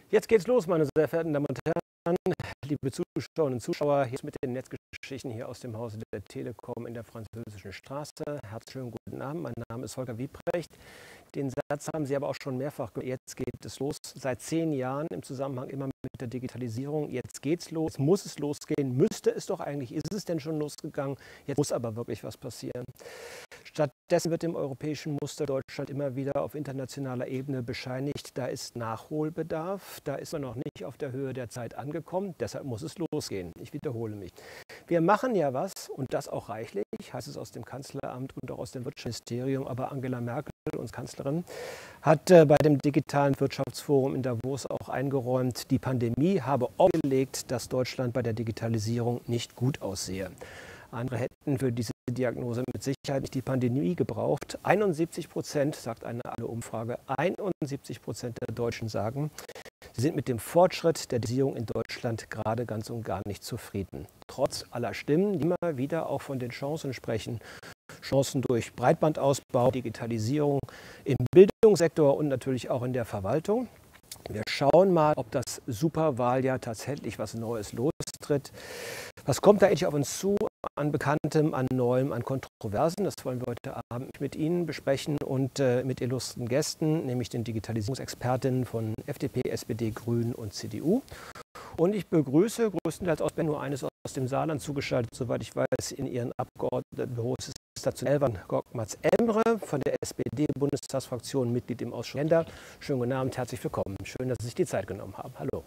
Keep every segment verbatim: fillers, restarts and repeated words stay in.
Jetzt geht's los, meine sehr verehrten Damen und Herren, liebe Zuschauerinnen und Zuschauer, hier mit den Netzgeschichten hier aus dem Hause der Telekom in der Französischen Straße. Herzlichen guten Abend, mein Name ist Volker Wiebrecht. Den Satz haben Sie aber auch schon mehrfach gehört. Jetzt geht es los, seit zehn Jahren im Zusammenhang immer mit der Digitalisierung. Jetzt geht's los, jetzt muss es losgehen, müsste es doch eigentlich, ist es denn schon losgegangen? Jetzt muss aber wirklich was passieren. Stattdessen wird dem europäischen Muster Deutschland immer wieder auf internationaler Ebene bescheinigt, da ist Nachholbedarf, da ist man noch nicht auf der Höhe der Zeit angekommen, deshalb muss es losgehen. Ich wiederhole mich. Wir machen ja was, und das auch reichlich, heißt es aus dem Kanzleramt und auch aus dem Wirtschaftsministerium, aber Angela Merkel, uns Kanzlerin, hat äh, bei dem digitalen Wirtschaftsforum in Davos auch eingeräumt, die Pandemie habe offengelegt, dass Deutschland bei der Digitalisierung nicht gut aussehe. Andere hätten für diese Diagnose mit Sicherheit nicht die Pandemie gebraucht. einundsiebzig Prozent, sagt eine alle Umfrage, einundsiebzig Prozent der Deutschen sagen, sie sind mit dem Fortschritt der Digitalisierung in Deutschland gerade ganz und gar nicht zufrieden. Trotz aller Stimmen, die immer wieder auch von den Chancen sprechen. Chancen durch Breitbandausbau, Digitalisierung im Bildungssektor und natürlich auch in der Verwaltung. Wir schauen mal, ob das Superwahljahr tatsächlich was Neues lostritt. Was kommt da eigentlich auf uns zu an Bekanntem, an Neuem, an Kontroversen? Das wollen wir heute Abend mit Ihnen besprechen und äh, mit illustren Gästen, nämlich den Digitalisierungsexpertinnen von F D P, S P D, Grünen und C D U. Und ich begrüße größtenteils aus nur eines aus dem Saarland zugeschaltet, soweit ich weiß, in Ihren Abgeordnetenbüros ist dazu Elvan Gokmaz-Emre von der S P D-Bundestagsfraktion, Mitglied im Ausschuss Länder. Schönen guten Abend, herzlich willkommen. Schön, dass Sie sich die Zeit genommen haben. Hallo.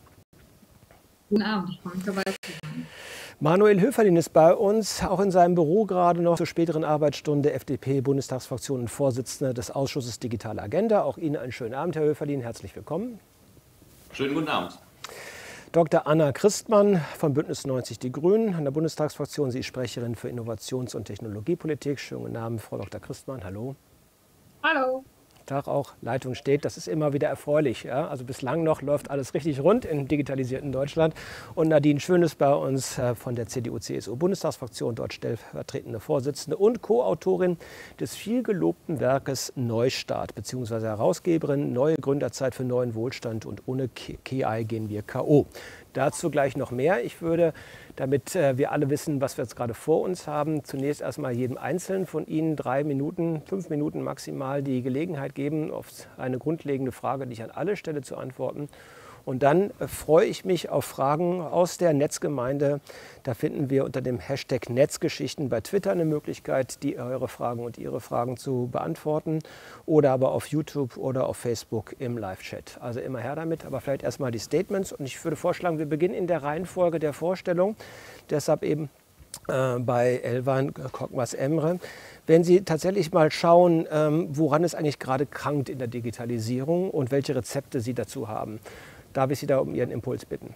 Guten Abend, ich freue mich dabei zu sein. Manuel Höferlin ist bei uns, auch in seinem Büro gerade noch zur späteren Arbeitsstunde, F D P-Bundestagsfraktion und Vorsitzender des Ausschusses Digitale Agenda. Auch Ihnen einen schönen Abend, Herr Höferlin, herzlich willkommen. Schönen guten Abend. Doktor Anna Christmann von Bündnis neunzig Die Grünen an der Bundestagsfraktion. Sie ist Sprecherin für Innovations- und Technologiepolitik. Schönen guten Abend, Frau Doktor Christmann. Hallo. Hallo. Tag auch, Leitung steht. Das ist immer wieder erfreulich. Ja? Also bislang noch läuft alles richtig rund im digitalisierten Deutschland. Und Nadine Schön ist bei uns äh, von der C D U C S U-Bundestagsfraktion, dort stellvertretende Vorsitzende und Co-Autorin des vielgelobten Werkes Neustart, beziehungsweise Herausgeberin Neue Gründerzeit für neuen Wohlstand und ohne K I gehen wir K O. Dazu gleich noch mehr. Ich würde, damit äh, wir alle wissen, was wir jetzt gerade vor uns haben, zunächst erstmal jedem Einzelnen von Ihnen drei Minuten, fünf Minuten maximal die Gelegenheit geben, auf eine grundlegende Frage, die ich an alle stelle, zu antworten. Und dann äh, freue ich mich auf Fragen aus der Netzgemeinde. Da finden wir unter dem Hashtag Netzgeschichten bei Twitter eine Möglichkeit, die eure Fragen und Ihre Fragen zu beantworten. Oder aber auf YouTube oder auf Facebook im Live-Chat. Also immer her damit, aber vielleicht erstmal die Statements. Und ich würde vorschlagen, wir beginnen in der Reihenfolge der Vorstellung. Deshalb eben äh, bei Elvan Gokmaz-Emre. Wenn Sie tatsächlich mal schauen, ähm, woran es eigentlich gerade krankt in der Digitalisierung und welche Rezepte Sie dazu haben. Darf ich Sie da um Ihren Impuls bitten?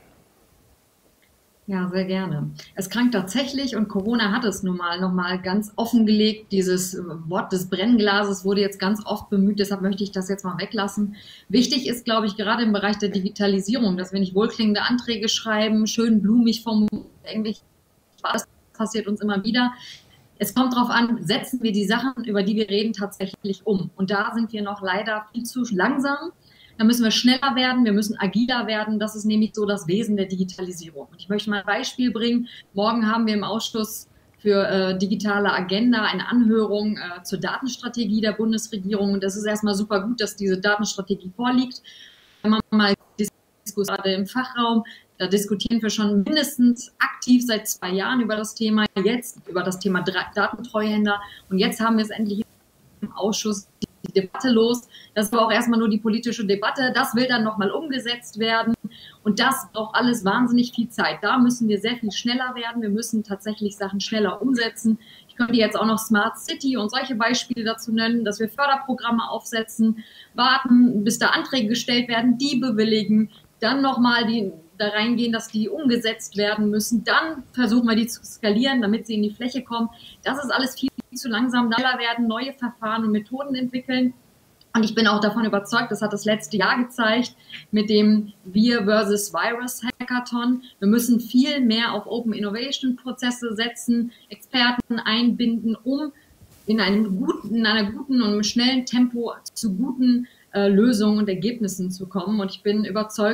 Ja, sehr gerne. Es krankt tatsächlich und Corona hat es nun mal noch mal ganz offengelegt. Dieses Wort des Brennglases wurde jetzt ganz oft bemüht, deshalb möchte ich das jetzt mal weglassen. Wichtig ist, glaube ich, gerade im Bereich der Digitalisierung, dass wir nicht wohlklingende Anträge schreiben, schön blumig formuliert, irgendwie Spaß, passiert uns immer wieder. Es kommt darauf an, setzen wir die Sachen, über die wir reden, tatsächlich um. Und da sind wir noch leider viel zu langsam. Da müssen wir schneller werden, wir müssen agiler werden. Das ist nämlich so das Wesen der Digitalisierung. Und ich möchte mal ein Beispiel bringen. Morgen haben wir im Ausschuss für äh, digitale Agenda eine Anhörung äh, zur Datenstrategie der Bundesregierung. Und das ist erstmal super gut, dass diese Datenstrategie vorliegt. Wenn man mal diskutiert, gerade im Fachraum, da diskutieren wir schon mindestens aktiv seit zwei Jahren über das Thema, jetzt über das Thema Datentreuhänder. Und jetzt haben wir es endlich im Ausschuss die Debatte los. Das ist aber auch erstmal nur die politische Debatte. Das will dann nochmal umgesetzt werden. Und das braucht alles wahnsinnig viel Zeit. Da müssen wir sehr viel schneller werden. Wir müssen tatsächlich Sachen schneller umsetzen. Ich könnte jetzt auch noch Smart City und solche Beispiele dazu nennen, dass wir Förderprogramme aufsetzen, warten, bis da Anträge gestellt werden, die bewilligen, dann nochmal die da reingehen, dass die umgesetzt werden müssen. Dann versuchen wir die zu skalieren, damit sie in die Fläche kommen. Das ist alles viel zu langsam. Schneller werden, neue Verfahren und Methoden entwickeln. Und ich bin auch davon überzeugt, das hat das letzte Jahr gezeigt, mit dem Wir versus Virus Hackathon. Wir müssen viel mehr auf Open Innovation Prozesse setzen, Experten einbinden, um in einem guten, in einer guten und schnellen Tempo zu guten äh, Lösungen und Ergebnissen zu kommen. Und ich bin überzeugt,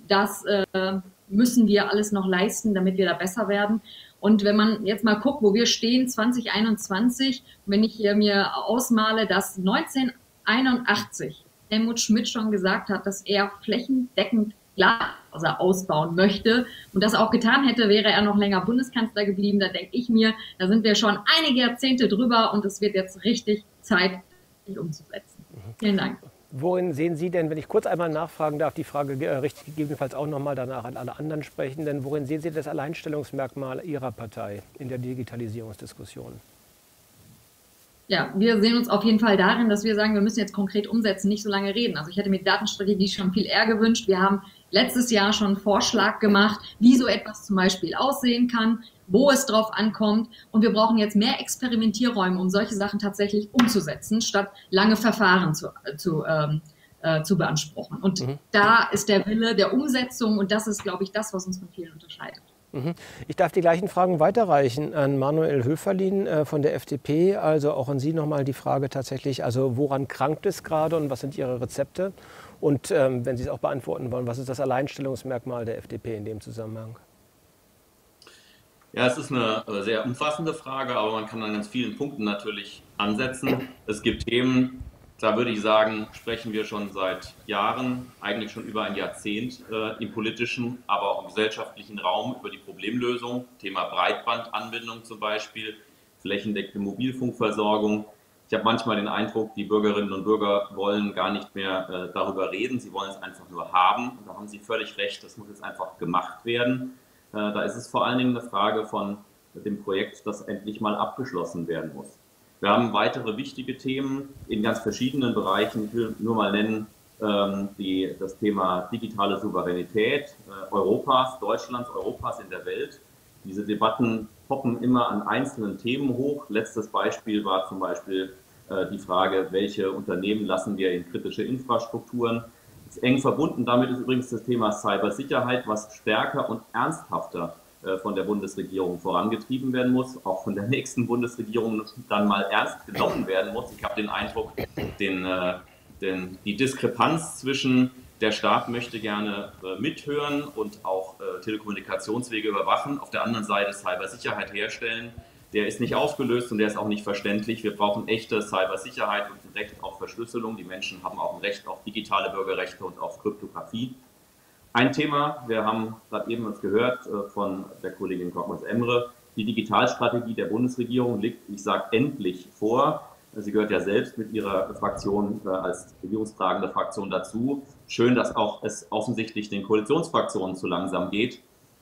das äh, müssen wir alles noch leisten, damit wir da besser werden. Und wenn man jetzt mal guckt, wo wir stehen, zwanzig einundzwanzig, wenn ich hier mir ausmale, dass neunzehnhunderteinundachtzig Helmut Schmidt schon gesagt hat, dass er flächendeckend Glasfaser ausbauen möchte und das auch getan hätte, wäre er noch länger Bundeskanzler geblieben. Da denke ich mir, da sind wir schon einige Jahrzehnte drüber und es wird jetzt richtig Zeit, sich umzusetzen. Vielen Dank. Worin sehen Sie denn, wenn ich kurz einmal nachfragen darf, die Frage äh, richtig gegebenenfalls auch nochmal danach an alle anderen sprechen, denn worin sehen Sie das Alleinstellungsmerkmal Ihrer Partei in der Digitalisierungsdiskussion? Ja, wir sehen uns auf jeden Fall darin, dass wir sagen, wir müssen jetzt konkret umsetzen, nicht so lange reden. Also ich hätte mir die Datenstrategie schon viel eher gewünscht. Wir haben letztes Jahr schon einen Vorschlag gemacht, wie so etwas zum Beispiel aussehen kann, wo es drauf ankommt. Und wir brauchen jetzt mehr Experimentierräume, um solche Sachen tatsächlich umzusetzen, statt lange Verfahren zu, zu, ähm, äh, zu beanspruchen. Und mhm. da ist der Wille der Umsetzung und das ist, glaube ich, das, was uns von vielen unterscheidet. Ich darf die gleichen Fragen weiterreichen an Manuel Höferlin äh, von der F D P. Also auch an Sie nochmal die Frage tatsächlich, also woran krankt es gerade und was sind Ihre Rezepte? Und ähm, wenn Sie es auch beantworten wollen, was ist das Alleinstellungsmerkmal der F D P in dem Zusammenhang? Ja, es ist eine sehr umfassende Frage, aber man kann an ganz vielen Punkten natürlich ansetzen. Es gibt Themen, da würde ich sagen, sprechen wir schon seit Jahren, eigentlich schon über ein Jahrzehnt äh, im politischen, aber auch im gesellschaftlichen Raum über die Problemlösung. Thema Breitbandanbindung zum Beispiel, flächendeckende Mobilfunkversorgung. Ich habe manchmal den Eindruck, die Bürgerinnen und Bürger wollen gar nicht mehr äh, darüber reden, sie wollen es einfach nur haben. Und da haben Sie völlig recht, das muss jetzt einfach gemacht werden. Äh, da ist es vor allen Dingen eine Frage von dem Projekt, das endlich mal abgeschlossen werden muss. Wir haben weitere wichtige Themen in ganz verschiedenen Bereichen. Ich will nur mal nennen ähm, die, das Thema digitale Souveränität äh, Europas, Deutschlands, Europas in der Welt. Diese Debatten poppen immer an einzelnen Themen hoch. Letztes Beispiel war zum Beispiel äh, die Frage, welche Unternehmen lassen wir in kritische Infrastrukturen. Eng verbunden damit ist übrigens das Thema Cybersicherheit, was stärker und ernsthafter von der Bundesregierung vorangetrieben werden muss, auch von der nächsten Bundesregierung dann mal ernst genommen werden muss. Ich habe den Eindruck, den, den, die Diskrepanz zwischen der Staat möchte gerne mithören und auch Telekommunikationswege überwachen, auf der anderen Seite Cybersicherheit herstellen, der ist nicht aufgelöst und der ist auch nicht verständlich. Wir brauchen echte Cybersicherheit und ein Recht auf Verschlüsselung. Die Menschen haben auch ein Recht auf digitale Bürgerrechte und auf Kryptographie. Ein Thema, wir haben gerade eben uns gehört von der Kollegin Kockmanns-Emre, die Digitalstrategie der Bundesregierung liegt, ich sage endlich vor. Sie gehört ja selbst mit ihrer Fraktion als regierungstragende Fraktion dazu. Schön, dass auch es offensichtlich den Koalitionsfraktionen zu langsam geht.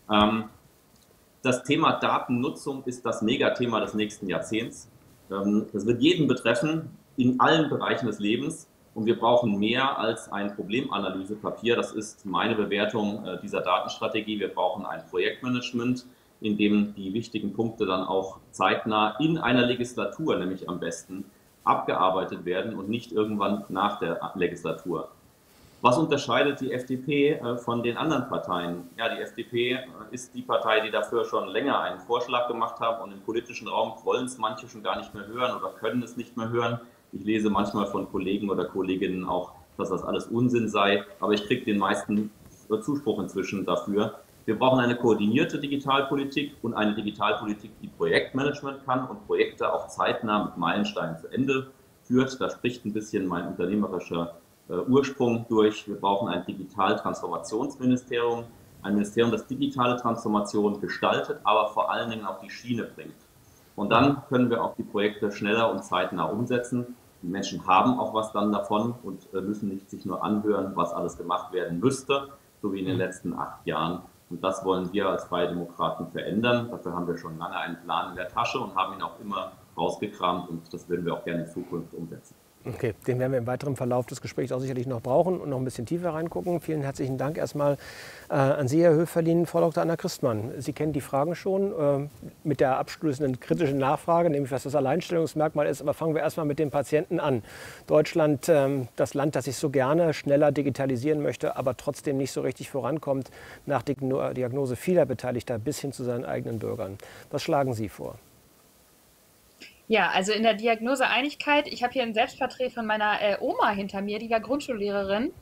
Das Thema Datennutzung ist das Megathema des nächsten Jahrzehnts. Das wird jeden betreffen, in allen Bereichen des Lebens. Und wir brauchen mehr als ein Problemanalysepapier. Das ist meine Bewertung dieser Datenstrategie. Wir brauchen ein Projektmanagement, in dem die wichtigen Punkte dann auch zeitnah in einer Legislatur, nämlich am besten, abgearbeitet werden und nicht irgendwann nach der Legislatur. Was unterscheidet die F D P von den anderen Parteien? Ja, die F D P ist die Partei, die dafür schon länger einen Vorschlag gemacht hat und im politischen Raum wollen es manche schon gar nicht mehr hören oder können es nicht mehr hören. Ich lese manchmal von Kollegen oder Kolleginnen auch, dass das alles Unsinn sei, aber ich kriege den meisten Zuspruch inzwischen dafür. Wir brauchen eine koordinierte Digitalpolitik und eine Digitalpolitik, die Projektmanagement kann und Projekte auch zeitnah mit Meilensteinen zu Ende führt. Da spricht ein bisschen mein unternehmerischer äh, Ursprung durch. Wir brauchen ein Digital-Transformationsministerium, ein Ministerium, das digitale Transformation gestaltet, aber vor allen Dingen auf die Schiene bringt. Und dann können wir auch die Projekte schneller und zeitnah umsetzen. Die Menschen haben auch was dann davon und müssen nicht sich nur anhören, was alles gemacht werden müsste, so wie in den letzten acht Jahren. Und das wollen wir als Freie Demokraten verändern. Dafür haben wir schon lange einen Plan in der Tasche und haben ihn auch immer rausgekramt und das würden wir auch gerne in Zukunft umsetzen. Okay, den werden wir im weiteren Verlauf des Gesprächs auch sicherlich noch brauchen und noch ein bisschen tiefer reingucken. Vielen herzlichen Dank erstmal äh, an Sie, Herr Höferlin. Frau Doktor Anna Christmann, Sie kennen die Fragen schon äh, mit der abschließenden kritischen Nachfrage, nämlich was das Alleinstellungsmerkmal ist. Aber fangen wir erstmal mit den Patienten an. Deutschland, äh, das Land, das sich so gerne schneller digitalisieren möchte, aber trotzdem nicht so richtig vorankommt, nach Diagnose vieler Beteiligter bis hin zu seinen eigenen Bürgern. Was schlagen Sie vor? Ja, also in der Diagnoseeinigkeit, ich habe hier ein Selbstporträt von meiner äh, Oma hinter mir, die war Grundschullehrerin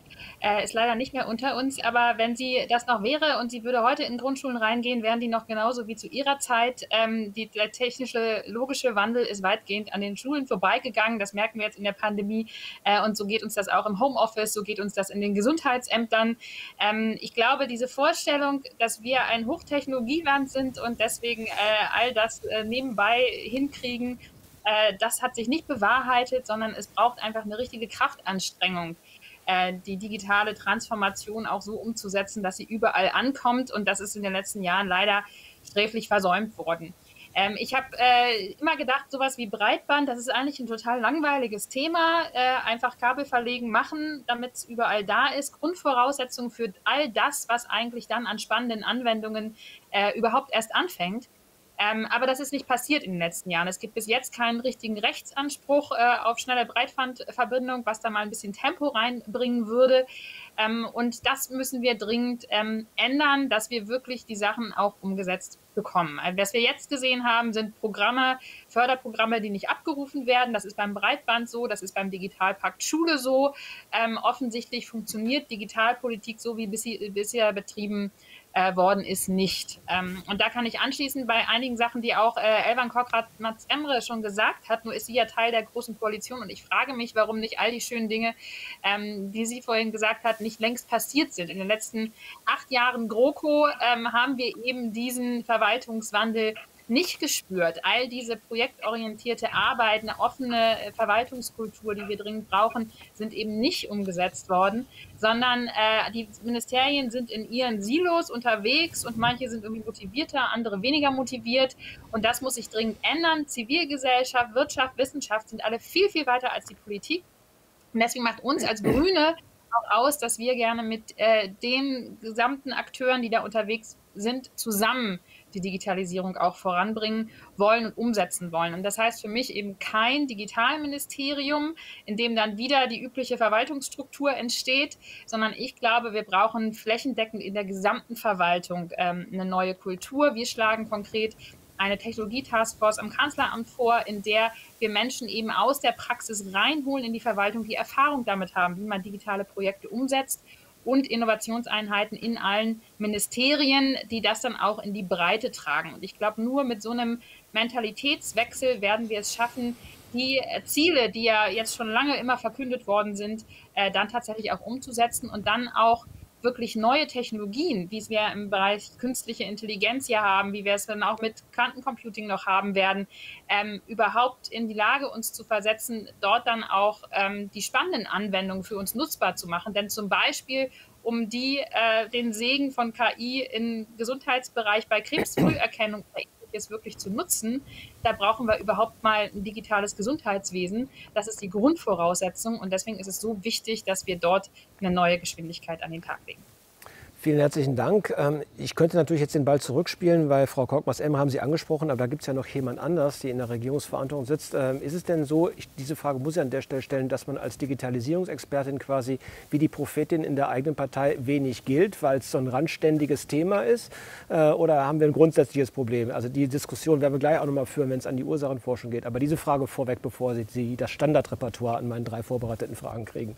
äh, ist leider nicht mehr unter uns. Aber wenn sie das noch wäre und sie würde heute in Grundschulen reingehen, wären die noch genauso wie zu ihrer Zeit. Ähm, die, der technische, logische Wandel ist weitgehend an den Schulen vorbeigegangen. Das merken wir jetzt in der Pandemie. Äh, und so geht uns das auch im Homeoffice, so geht uns das in den Gesundheitsämtern. Ähm, ich glaube, diese Vorstellung, dass wir ein Hochtechnologieland sind und deswegen äh, all das äh, nebenbei hinkriegen, äh, das hat sich nicht bewahrheitet, sondern es braucht einfach eine richtige Kraftanstrengung, äh, die digitale Transformation auch so umzusetzen, dass sie überall ankommt. Und das ist in den letzten Jahren leider sträflich versäumt worden. Ähm, ich habe äh, immer gedacht, sowas wie Breitband, das ist eigentlich ein total langweiliges Thema. Äh, einfach Kabel verlegen, machen, damit es überall da ist. Grundvoraussetzung für all das, was eigentlich dann an spannenden Anwendungen äh, überhaupt erst anfängt. Ähm, aber das ist nicht passiert in den letzten Jahren. Es gibt bis jetzt keinen richtigen Rechtsanspruch äh, auf schnelle Breitbandverbindung, was da mal ein bisschen Tempo reinbringen würde. Ähm, und das müssen wir dringend ähm, ändern, dass wir wirklich die Sachen auch umgesetzt bekommen. Also, was wir jetzt gesehen haben, sind Programme, Förderprogramme, die nicht abgerufen werden. Das ist beim Breitband so, das ist beim Digitalpakt Schule so. Ähm, offensichtlich funktioniert Digitalpolitik so, wie bisher, bisher betrieben äh, worden ist, nicht. Ähm, und da kann ich anschließen bei einigen Sachen, die auch äh, Elvan Korkmaz Emre schon gesagt hat, nur ist sie ja Teil der Großen Koalition und ich frage mich, warum nicht all die schönen Dinge, ähm, die sie vorhin gesagt hat, nicht längst passiert sind. In den letzten acht Jahren GroKo ähm, haben wir eben diesen Verwaltungswandel nicht gespürt. All diese projektorientierte Arbeit, eine offene Verwaltungskultur, die wir dringend brauchen, sind eben nicht umgesetzt worden, sondern äh, die Ministerien sind in ihren Silos unterwegs und manche sind irgendwie motivierter, andere weniger motiviert. Und das muss sich dringend ändern. Zivilgesellschaft, Wirtschaft, Wissenschaft sind alle viel, viel weiter als die Politik. Und deswegen macht uns als Grüne auch aus, dass wir gerne mit äh, den gesamten Akteuren, die da unterwegs sind, zusammen die Digitalisierung auch voranbringen wollen und umsetzen wollen. Und das heißt für mich eben kein Digitalministerium, in dem dann wieder die übliche Verwaltungsstruktur entsteht, sondern ich glaube, wir brauchen flächendeckend in der gesamten Verwaltung ähm, eine neue Kultur. Wir schlagen konkret eine Technologie-Taskforce am Kanzleramt vor, in der wir Menschen eben aus der Praxis reinholen in die Verwaltung, die Erfahrung damit haben, wie man digitale Projekte umsetzt und Innovationseinheiten in allen Ministerien, die das dann auch in die Breite tragen. Und ich glaube, nur mit so einem Mentalitätswechsel werden wir es schaffen, die Ziele, die ja jetzt schon lange immer verkündet worden sind, äh, dann tatsächlich auch umzusetzen und dann auch wirklich neue Technologien, wie es wir im Bereich künstliche Intelligenz hier haben, wie wir es dann auch mit Quantencomputing noch haben werden, ähm, überhaupt in die Lage, uns zu versetzen, dort dann auch ähm, die spannenden Anwendungen für uns nutzbar zu machen. Denn zum Beispiel, um die, äh, den Segen von K I im Gesundheitsbereich bei Krebsfrüherkennung jetzt wirklich zu nutzen, da brauchen wir überhaupt mal ein digitales Gesundheitswesen. Das ist die Grundvoraussetzung und deswegen ist es so wichtig, dass wir dort eine neue Geschwindigkeit an den Tag legen. Vielen herzlichen Dank. Ich könnte natürlich jetzt den Ball zurückspielen, weil Frau Korkmaz Emre haben Sie angesprochen, aber da gibt es ja noch jemand anders, die in der Regierungsverantwortung sitzt. Ist es denn so, ich, diese Frage muss ich an der Stelle stellen, dass man als Digitalisierungsexpertin quasi wie die Prophetin in der eigenen Partei wenig gilt, weil es so ein randständiges Thema ist? Oder haben wir ein grundsätzliches Problem? Also die Diskussion werden wir gleich auch noch mal führen, wenn es an die Ursachenforschung geht. Aber diese Frage vorweg, bevor Sie, Sie das Standardrepertoire an meinen drei vorbereiteten Fragen kriegen.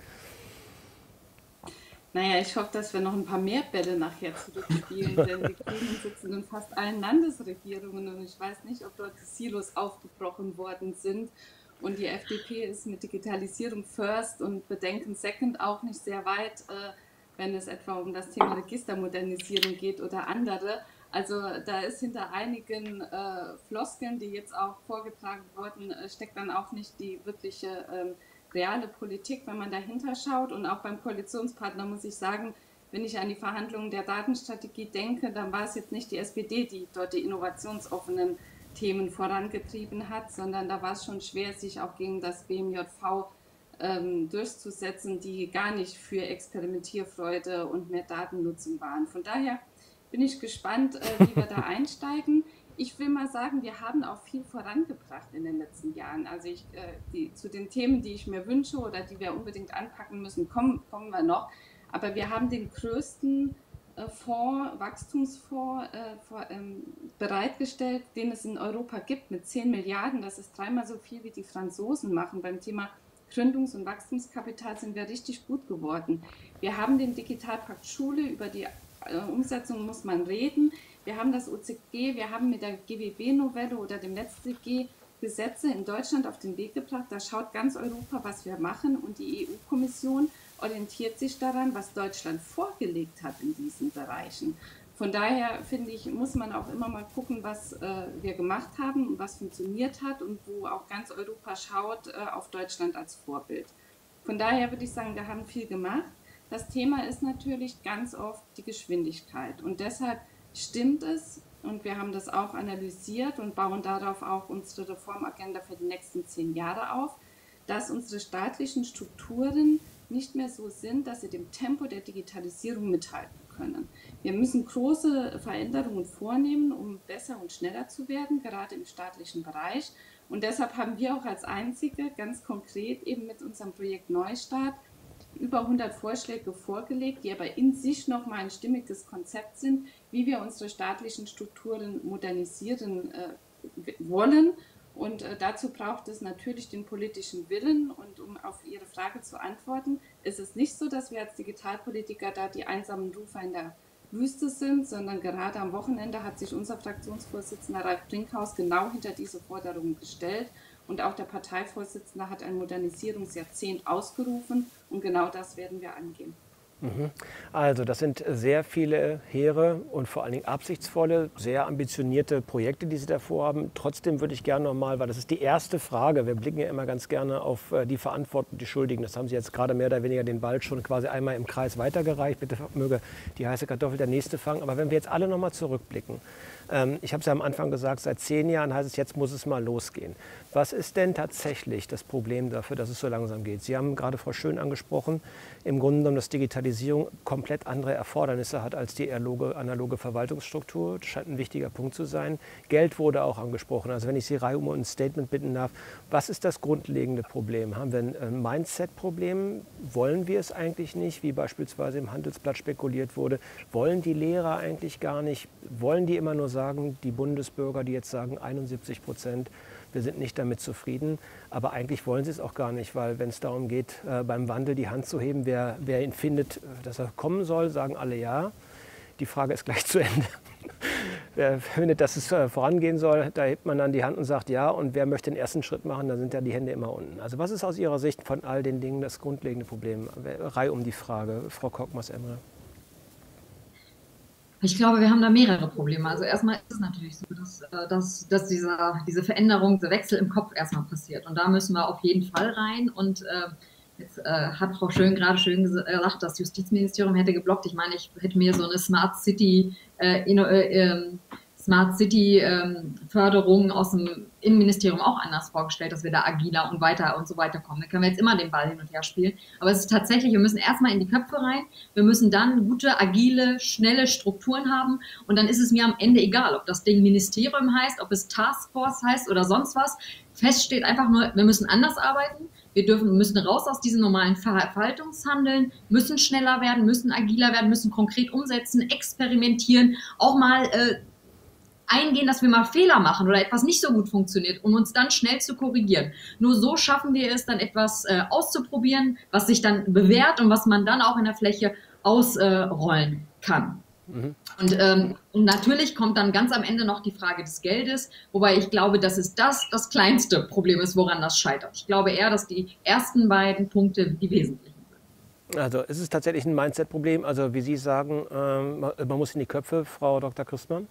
Naja, ich hoffe, dass wir noch ein paar mehr Bälle nachher zurückspielen, denn die Grünen sitzen in fast allen Landesregierungen und ich weiß nicht, ob dort die Silos aufgebrochen worden sind. Und die F D P ist mit Digitalisierung first und Bedenken second auch nicht sehr weit, wenn es etwa um das Thema Registermodernisierung geht oder andere. Also da ist hinter einigen Floskeln, die jetzt auch vorgetragen wurden, steckt dann auch nicht die wirkliche reale Politik, wenn man dahinter schaut. Und auch beim Koalitionspartner muss ich sagen, wenn ich an die Verhandlungen der Datenstrategie denke, dann war es jetzt nicht die S P D, die dort die innovationsoffenen Themen vorangetrieben hat, sondern da war es schon schwer, sich auch gegen das B M J V ähm, durchzusetzen, die gar nicht für Experimentierfreude und mehr Datennutzung waren. Von daher bin ich gespannt, äh, wie wir da einsteigen. Ich will mal sagen, wir haben auch viel vorangebracht in den letzten Jahren. Also ich, äh, die, zu den Themen, die ich mir wünsche oder die wir unbedingt anpacken müssen, kommen, kommen wir noch. Aber wir haben den größten äh, Fonds, Wachstumsfonds äh, vor, ähm, bereitgestellt, den es in Europa gibt, mit zehn Milliarden. Das ist dreimal so viel, wie die Franzosen machen beim Thema Gründungs- und Wachstumskapital sind wir richtig gut geworden. Wir haben den Digitalpakt Schule, über die äh, Umsetzung muss man reden. Wir haben das O Z G, wir haben mit der G W B-Novelle oder dem NetzDG Gesetze in Deutschland auf den Weg gebracht. Da schaut ganz Europa, was wir machen, und die E U-Kommission orientiert sich daran, was Deutschland vorgelegt hat in diesen Bereichen. Von daher, finde ich, muss man auch immer mal gucken, was äh, wir gemacht haben und was funktioniert hat und wo auch ganz Europa schaut äh, auf Deutschland als Vorbild. Von daher würde ich sagen, wir haben viel gemacht. Das Thema ist natürlich ganz oft die Geschwindigkeit, und deshalb stimmt es, und wir haben das auch analysiert und bauen darauf auch unsere Reformagenda für die nächsten zehn Jahre auf, dass unsere staatlichen Strukturen nicht mehr so sind, dass sie dem Tempo der Digitalisierung mithalten können. Wir müssen große Veränderungen vornehmen, um besser und schneller zu werden, gerade im staatlichen Bereich. Und deshalb haben wir auch als Einzige ganz konkret eben mit unserem Projekt Neustart über hundert Vorschläge vorgelegt, die aber in sich nochmal ein stimmiges Konzept sind, wie wir unsere staatlichen Strukturen modernisieren äh, wollen. Und äh, dazu braucht es natürlich den politischen Willen. Und um auf Ihre Frage zu antworten, ist es nicht so, dass wir als Digitalpolitiker da die einsamen Rufer in der Wüste sind, sondern gerade am Wochenende hat sich unser Fraktionsvorsitzender Ralf Brinkhaus genau hinter diese Forderungen gestellt. Und auch der Parteivorsitzende hat ein Modernisierungsjahrzehnt ausgerufen, und genau das werden wir angehen. Also das sind sehr viele hehre und vor allen Dingen absichtsvolle, sehr ambitionierte Projekte, die Sie da vorhaben. Trotzdem würde ich gerne nochmal, weil das ist die erste Frage, wir blicken ja immer ganz gerne auf die Verantwortung, die Schuldigen. Das haben Sie jetzt gerade mehr oder weniger den Ball schon quasi einmal im Kreis weitergereicht. Bitte möge die heiße Kartoffel der nächste fangen. Aber wenn wir jetzt alle nochmal zurückblicken, ich habe es ja am Anfang gesagt, seit zehn Jahren heißt es, jetzt muss es mal losgehen. Was ist denn tatsächlich das Problem dafür, dass es so langsam geht? Sie haben gerade Frau Schön angesprochen, im Grunde genommen, dass Digitalisierung komplett andere Erfordernisse hat als die analoge, analoge Verwaltungsstruktur. Das scheint ein wichtiger Punkt zu sein. Geld wurde auch angesprochen. Also wenn ich Sie Reihe um ein Statement bitten darf, was ist das grundlegende Problem? Haben wir ein Mindset-Problem? Wollen wir es eigentlich nicht, wie beispielsweise im Handelsblatt spekuliert wurde? Wollen die Lehrer eigentlich gar nicht? Wollen die immer nur sagen, die Bundesbürger, die jetzt sagen einundsiebzig Prozent, wir sind nicht damit zufrieden, aber eigentlich wollen sie es auch gar nicht, weil wenn es darum geht, äh, beim Wandel die Hand zu heben, wer, wer ihn findet, dass er kommen soll, sagen alle ja. Die Frage ist gleich zu Ende. Wer findet, dass es äh, vorangehen soll, da hebt man dann die Hand und sagt ja, und wer möchte den ersten Schritt machen, da sind ja die Hände immer unten. Also was ist aus Ihrer Sicht von all den Dingen das grundlegende Problem? Reihe um die Frage, Frau Kockmars-Emre. Ich glaube, wir haben da mehrere Probleme. Also erstmal ist es natürlich so, dass, dass, dass dieser, diese Veränderung, der Wechsel im Kopf erstmal passiert. Und da müssen wir auf jeden Fall rein. Und äh, jetzt äh, hat Frau Schön gerade schön gesagt, das Justizministerium hätte geblockt. Ich meine, ich hätte mir so eine Smart City, äh, äh, Smart City ähm, Förderung aus dem Innenministerium auch anders vorgestellt, dass wir da agiler und weiter und so weiter kommen. Da können wir jetzt immer den Ball hin und her spielen. Aber es ist tatsächlich, wir müssen erstmal in die Köpfe rein. Wir müssen dann gute, agile, schnelle Strukturen haben. Und dann ist es mir am Ende egal, ob das Ding Ministerium heißt, ob es Taskforce heißt oder sonst was. Fest steht einfach nur, wir müssen anders arbeiten. Wir dürfen, müssen raus aus diesem normalen Verwaltungshandeln, müssen schneller werden, müssen agiler werden, müssen konkret umsetzen, experimentieren, auch mal äh, eingehen, dass wir mal Fehler machen oder etwas nicht so gut funktioniert, um uns dann schnell zu korrigieren. Nur so schaffen wir es, dann etwas äh, auszuprobieren, was sich dann bewährt und was man dann auch in der Fläche ausrollen äh, kann. Mhm. Und, ähm, und natürlich kommt dann ganz am Ende noch die Frage des Geldes, wobei ich glaube, dass es das das kleinste Problem ist, woran das scheitert. Ich glaube eher, dass die ersten beiden Punkte die wesentlichen sind. Also ist es tatsächlich ein Mindset-Problem? Also wie Sie sagen, ähm, man muss in die Köpfe, Frau Doktor Christmann?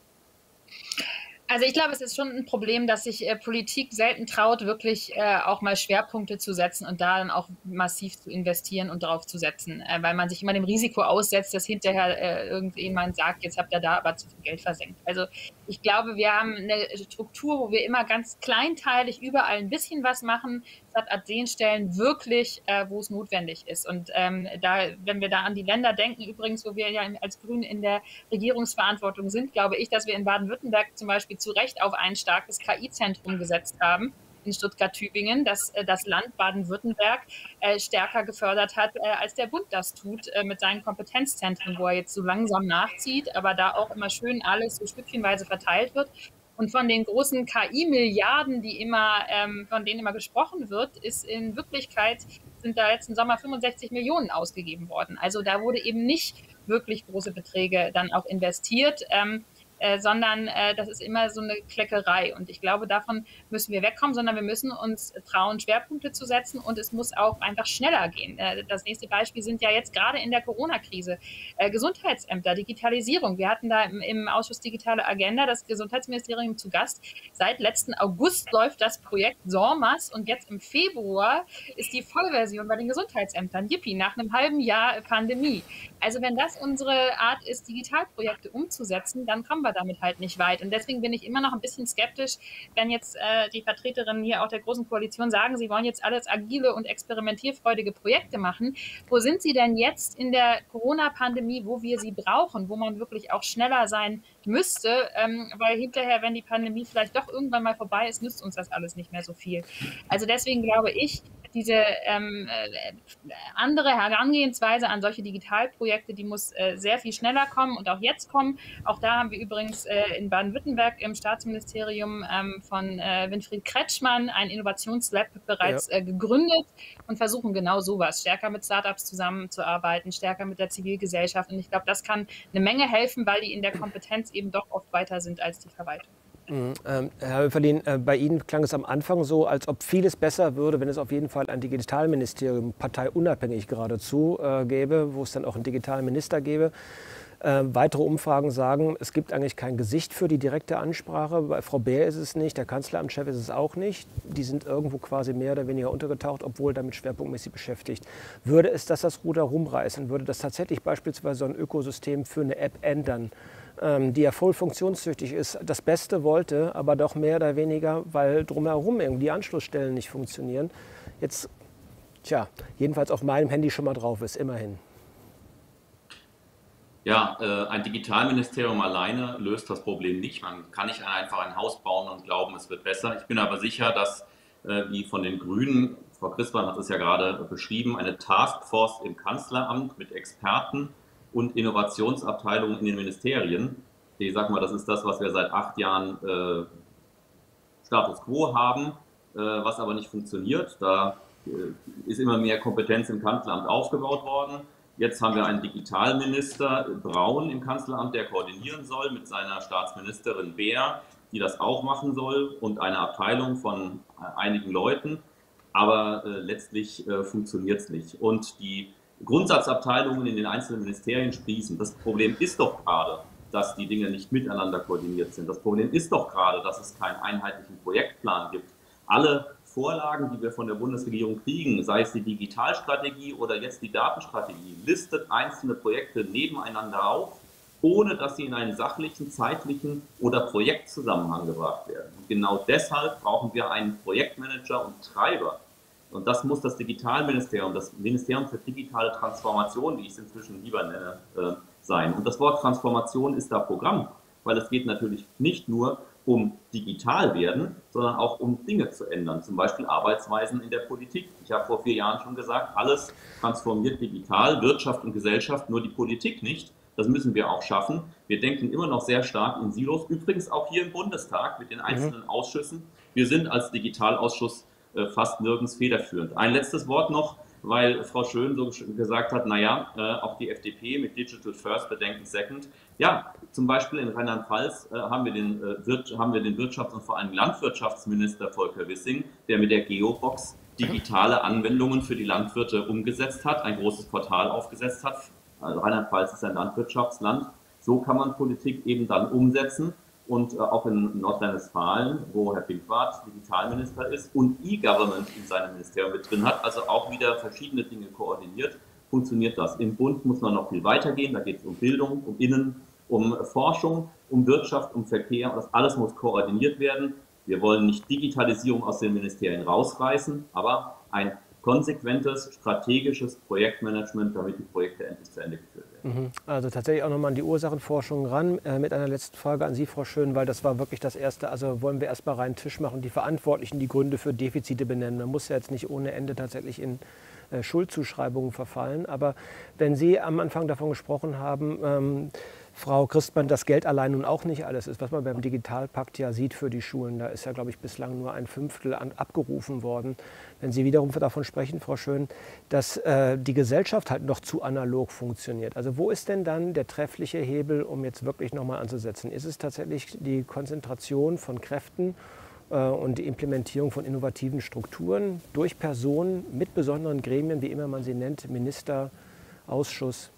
Also ich glaube, es ist schon ein Problem, dass sich äh, Politik selten traut, wirklich äh, auch mal Schwerpunkte zu setzen und da dann auch massiv zu investieren und darauf zu setzen, äh, weil man sich immer dem Risiko aussetzt, dass hinterher äh, irgendjemand sagt, jetzt habt ihr da aber zu viel Geld versenkt. Also ich glaube, wir haben eine Struktur, wo wir immer ganz kleinteilig überall ein bisschen was machen, statt an den Stellen wirklich, äh, wo es notwendig ist. Und ähm, da, wenn wir da an die Länder denken, übrigens, wo wir ja als Grüne in der Regierungsverantwortung sind, glaube ich, dass wir in Baden-Württemberg zum Beispiel zu Recht auf ein starkes K I-Zentrum gesetzt haben in Stuttgart-Tübingen, das das Land Baden-Württemberg äh, stärker gefördert hat, äh, als der Bund das tut äh, mit seinen Kompetenzzentren, wo er jetzt so langsam nachzieht, aber da auch immer schön alles so stückchenweise verteilt wird. Und von den großen K I-Milliarden, die immer, ähm, von denen immer gesprochen wird, ist in Wirklichkeit, sind da letzten Sommer fünfundsechzig Millionen ausgegeben worden. Also da wurde eben nicht wirklich große Beträge dann auch investiert. Ähm, Äh, sondern äh, das ist immer so eine Kleckerei. Und ich glaube, davon müssen wir wegkommen, sondern wir müssen uns trauen, Schwerpunkte zu setzen und es muss auch einfach schneller gehen. Äh, das nächste Beispiel sind ja jetzt gerade in der Corona-Krise äh, Gesundheitsämter, Digitalisierung. Wir hatten da im, im Ausschuss Digitale Agenda das Gesundheitsministerium zu Gast. Seit letzten August läuft das Projekt SORMAS und jetzt im Februar ist die Vollversion bei den Gesundheitsämtern. Yippie, nach einem halben Jahr Pandemie. Also wenn das unsere Art ist, Digitalprojekte umzusetzen, dann kommen wir damit halt nicht weit. Und deswegen bin ich immer noch ein bisschen skeptisch, wenn jetzt äh, die Vertreterinnen hier auch der Großen Koalition sagen, sie wollen jetzt alles agile und experimentierfreudige Projekte machen. Wo sind sie denn jetzt in der Corona-Pandemie, wo wir sie brauchen, wo man wirklich auch schneller sein müsste? Ähm, weil hinterher, wenn die Pandemie vielleicht doch irgendwann mal vorbei ist, nützt uns das alles nicht mehr so viel. Also deswegen glaube ich, diese ähm, äh, andere Herangehensweise an solche Digitalprojekte, die muss äh, sehr viel schneller kommen und auch jetzt kommen. Auch da haben wir übrigens äh, in Baden-Württemberg im Staatsministerium ähm, von äh, Winfried Kretschmann ein Innovationslab bereits ja. äh, gegründet und versuchen genau sowas, stärker mit Startups zusammenzuarbeiten, stärker mit der Zivilgesellschaft. Und ich glaube, das kann eine Menge helfen, weil die in der Kompetenz eben doch oft weiter sind als die Verwaltung. Ähm, Herr Höferlin, äh, bei Ihnen klang es am Anfang so, als ob vieles besser würde, wenn es auf jeden Fall ein Digitalministerium, parteiunabhängig geradezu, äh, gäbe, wo es dann auch einen Digitalminister gäbe. Äh, weitere Umfragen sagen, es gibt eigentlich kein Gesicht für die direkte Ansprache. Bei Frau Beer ist es nicht, der Kanzleramtschef ist es auch nicht. Die sind irgendwo quasi mehr oder weniger untergetaucht, obwohl damit schwerpunktmäßig beschäftigt. Würde es das das Ruder rumreißen? Würde das tatsächlich beispielsweise so ein Ökosystem für eine App ändern, die ja voll funktionstüchtig ist, das Beste wollte, aber doch mehr oder weniger, weil drumherum irgendwie die Anschlussstellen nicht funktionieren, jetzt, tja, jedenfalls auf meinem Handy schon mal drauf ist, immerhin. Ja, äh, ein Digitalministerium alleine löst das Problem nicht. Man kann nicht einfach ein Haus bauen und glauben, es wird besser. Ich bin aber sicher, dass, äh, wie von den Grünen, Frau Christmann hat es ja gerade beschrieben, eine Taskforce im Kanzleramt mit Experten und Innovationsabteilungen in den Ministerien. Ich sage mal, das ist das, was wir seit acht Jahren äh, Status quo haben, äh, was aber nicht funktioniert. Da äh, ist immer mehr Kompetenz im Kanzleramt aufgebaut worden. Jetzt haben wir einen Digitalminister Braun im Kanzleramt, der koordinieren soll mit seiner Staatsministerin Beer, die das auch machen soll, und eine Abteilung von äh, einigen Leuten. Aber äh, letztlich äh, funktioniert es nicht. Und die Grundsatzabteilungen in den einzelnen Ministerien sprießen. Das Problem ist doch gerade, dass die Dinge nicht miteinander koordiniert sind. Das Problem ist doch gerade, dass es keinen einheitlichen Projektplan gibt. Alle Vorlagen, die wir von der Bundesregierung kriegen, sei es die Digitalstrategie oder jetzt die Datenstrategie, listet einzelne Projekte nebeneinander auf, ohne dass sie in einen sachlichen, zeitlichen oder Projektzusammenhang gebracht werden. Und genau deshalb brauchen wir einen Projektmanager und Treiber. Und das muss das Digitalministerium, das Ministerium für digitale Transformation, wie ich es inzwischen lieber nenne, äh, sein. Und das Wort Transformation ist da Programm, weil es geht natürlich nicht nur um digital werden, sondern auch um Dinge zu ändern, zum Beispiel Arbeitsweisen in der Politik. Ich habe vor vier Jahren schon gesagt, alles transformiert digital, Wirtschaft und Gesellschaft, nur die Politik nicht. Das müssen wir auch schaffen. Wir denken immer noch sehr stark in Silos, übrigens auch hier im Bundestag mit den einzelnen mhm. Ausschüssen. Wir sind als Digitalausschuss fast nirgends federführend. Ein letztes Wort noch, weil Frau Schön so gesagt hat, naja, äh, auch die F D P mit Digital First, Bedenken Second. Ja, zum Beispiel in Rheinland-Pfalz äh, haben, wir den, äh, haben wir den Wirtschafts- und vor allem Landwirtschaftsminister Volker Wissing, der mit der Geobox digitale Anwendungen für die Landwirte umgesetzt hat, ein großes Portal aufgesetzt hat. Also Rheinland-Pfalz ist ein Landwirtschaftsland. So kann man Politik eben dann umsetzen. Und äh, auch in Nordrhein-Westfalen, wo Herr Pinkwart Digitalminister ist und E-Government in seinem Ministerium mit drin hat, also auch wieder verschiedene Dinge koordiniert, funktioniert das. Im Bund muss man noch viel weitergehen, da geht es um Bildung, um Innen, um Forschung, um Wirtschaft, um Verkehr, und das alles muss koordiniert werden. Wir wollen nicht Digitalisierung aus den Ministerien rausreißen, aber ein konsequentes, strategisches Projektmanagement, damit die Projekte endlich zu Ende geführt werden. Also tatsächlich auch nochmal an die Ursachenforschung ran, äh, mit einer letzten Frage an Sie, Frau Schön, weil das war wirklich das Erste. Also wollen wir erstmal reinen Tisch machen, die Verantwortlichen die Gründe für Defizite benennen. Man muss ja jetzt nicht ohne Ende tatsächlich in äh, Schuldzuschreibungen verfallen. Aber wenn Sie am Anfang davon gesprochen haben, ähm, Frau Christmann, das Geld allein nun auch nicht alles ist, was man beim Digitalpakt ja sieht für die Schulen. Da ist ja, glaube ich, bislang nur ein Fünftel an, abgerufen worden. Wenn Sie wiederum davon sprechen, Frau Schön, dass äh, die Gesellschaft halt noch zu analog funktioniert. Also wo ist denn dann der treffliche Hebel, um jetzt wirklich nochmal anzusetzen? Ist es tatsächlich die Konzentration von Kräften äh, und die Implementierung von innovativen Strukturen durch Personen mit besonderen Gremien, wie immer man sie nennt, Minister, Ausschuss?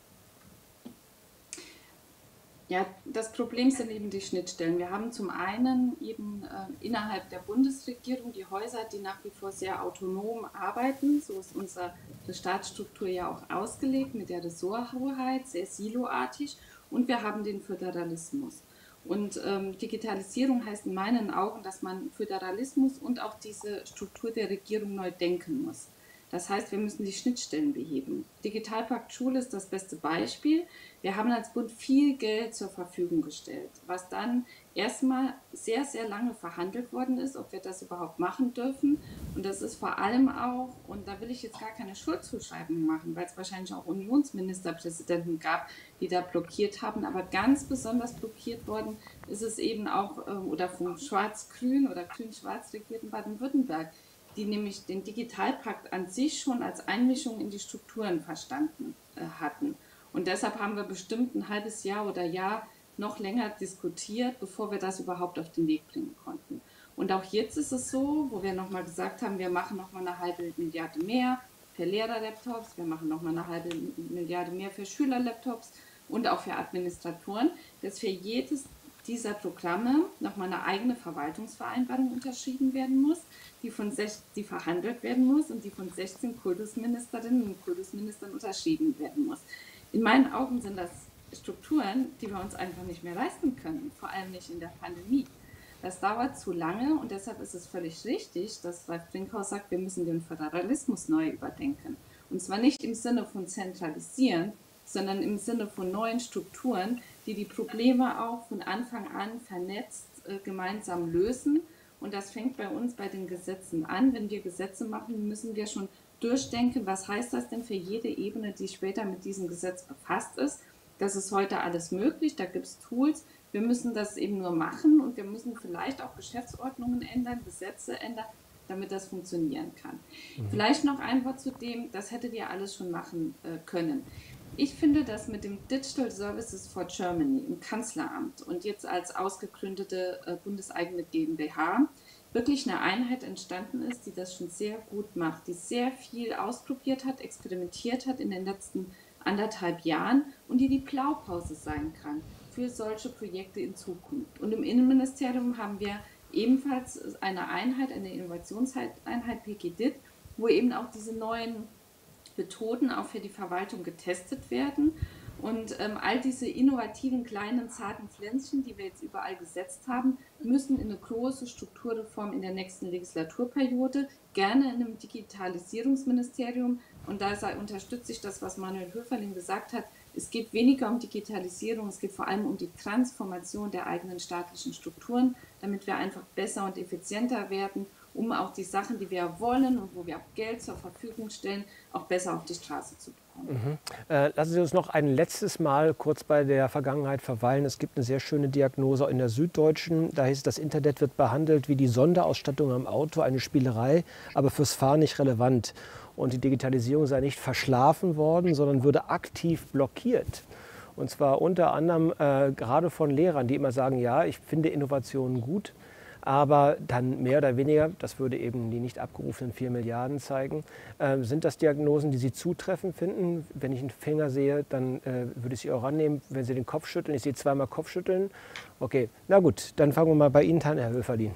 Ja, das Problem sind eben die Schnittstellen. Wir haben zum einen eben äh, innerhalb der Bundesregierung die Häuser, die nach wie vor sehr autonom arbeiten. So ist unsere Staatsstruktur ja auch ausgelegt mit der Ressorthoheit, sehr siloartig. Und wir haben den Föderalismus. Und ähm, Digitalisierung heißt in meinen Augen, dass man Föderalismus und auch diese Struktur der Regierung neu denken muss. Das heißt, wir müssen die Schnittstellen beheben. Digitalpakt Schule ist das beste Beispiel. Wir haben als Bund viel Geld zur Verfügung gestellt, was dann erstmal sehr, sehr lange verhandelt worden ist, ob wir das überhaupt machen dürfen. Und das ist vor allem auch, und da will ich jetzt gar keine Schuldzuschreibung machen, weil es wahrscheinlich auch Unionsministerpräsidenten gab, die da blockiert haben. Aber ganz besonders blockiert worden ist es eben auch, oder vom Schwarz-Grün oder Grün-Schwarz regierten Baden-Württemberg, die nämlich den Digitalpakt an sich schon als Einmischung in die Strukturen verstanden äh, hatten. Und deshalb haben wir bestimmt ein halbes Jahr oder Jahr noch länger diskutiert, bevor wir das überhaupt auf den Weg bringen konnten. Und auch jetzt ist es so, wo wir nochmal gesagt haben, wir machen nochmal eine halbe Milliarde mehr für Lehrer-Laptops, wir machen nochmal eine halbe Milliarde mehr für Schüler-Laptops und auch für Administratoren, dass für jedes dieser Programme nochmal eine eigene Verwaltungsvereinbarung unterschrieben werden muss, die, von sech, die verhandelt werden muss und die von sechzehn Kultusministerinnen und Kultusministern unterschrieben werden muss. In meinen Augen sind das Strukturen, die wir uns einfach nicht mehr leisten können, vor allem nicht in der Pandemie. Das dauert zu lange und deshalb ist es völlig richtig, dass Ralf Brinkhaus sagt, wir müssen den Föderalismus neu überdenken. Und zwar nicht im Sinne von zentralisieren, sondern im Sinne von neuen Strukturen, die die Probleme auch von Anfang an vernetzt äh, gemeinsam lösen. Und das fängt bei uns bei den Gesetzen an. Wenn wir Gesetze machen, müssen wir schon durchdenken, was heißt das denn für jede Ebene, die später mit diesem Gesetz befasst ist. Das ist heute alles möglich, da gibt es Tools. Wir müssen das eben nur machen und wir müssen vielleicht auch Geschäftsordnungen ändern, Gesetze ändern, damit das funktionieren kann. Mhm. Vielleicht noch ein Wort zu dem, das hättet ihr alles schon machen äh, können. Ich finde, dass mit dem Digital Services for Germany im Kanzleramt und jetzt als ausgegründete äh, bundeseigene GmbH wirklich eine Einheit entstanden ist, die das schon sehr gut macht, die sehr viel ausprobiert hat, experimentiert hat in den letzten anderthalb Jahren und die die Blaupause sein kann für solche Projekte in Zukunft. Und im Innenministerium haben wir ebenfalls eine Einheit, eine Innovationseinheit P G D I T, wo eben auch diese neuen Methoden auch für die Verwaltung getestet werden. Und ähm, all diese innovativen, kleinen, zarten Pflänzchen, die wir jetzt überall gesetzt haben, müssen in eine große Strukturreform in der nächsten Legislaturperiode, gerne in einem Digitalisierungsministerium. Und da sei, unterstütze ich das, was Manuel Höferling gesagt hat. Es geht weniger um Digitalisierung, es geht vor allem um die Transformation der eigenen staatlichen Strukturen, damit wir einfach besser und effizienter werden, um auch die Sachen, die wir wollen und wo wir auch Geld zur Verfügung stellen, auch besser auf die Straße zu bekommen. Mhm. Äh, lassen Sie uns noch ein letztes Mal kurz bei der Vergangenheit verweilen. Es gibt eine sehr schöne Diagnose in der Süddeutschen. Da hieß es, das Internet wird behandelt wie die Sonderausstattung am Auto, eine Spielerei, aber fürs Fahren nicht relevant. Und die Digitalisierung sei nicht verschlafen worden, sondern würde aktiv blockiert. Und zwar unter anderem äh, gerade von Lehrern, die immer sagen, ja, ich finde Innovationen gut, aber dann mehr oder weniger, das würde eben die nicht abgerufenen vier Milliarden zeigen, äh, sind das Diagnosen, die Sie zutreffend finden? Wenn ich einen Finger sehe, dann äh, würde ich Sie auch annehmen. Wenn Sie den Kopf schütteln, ich sehe zweimal Kopfschütteln. Okay, na gut, dann fangen wir mal bei Ihnen an, Herr Höferlin.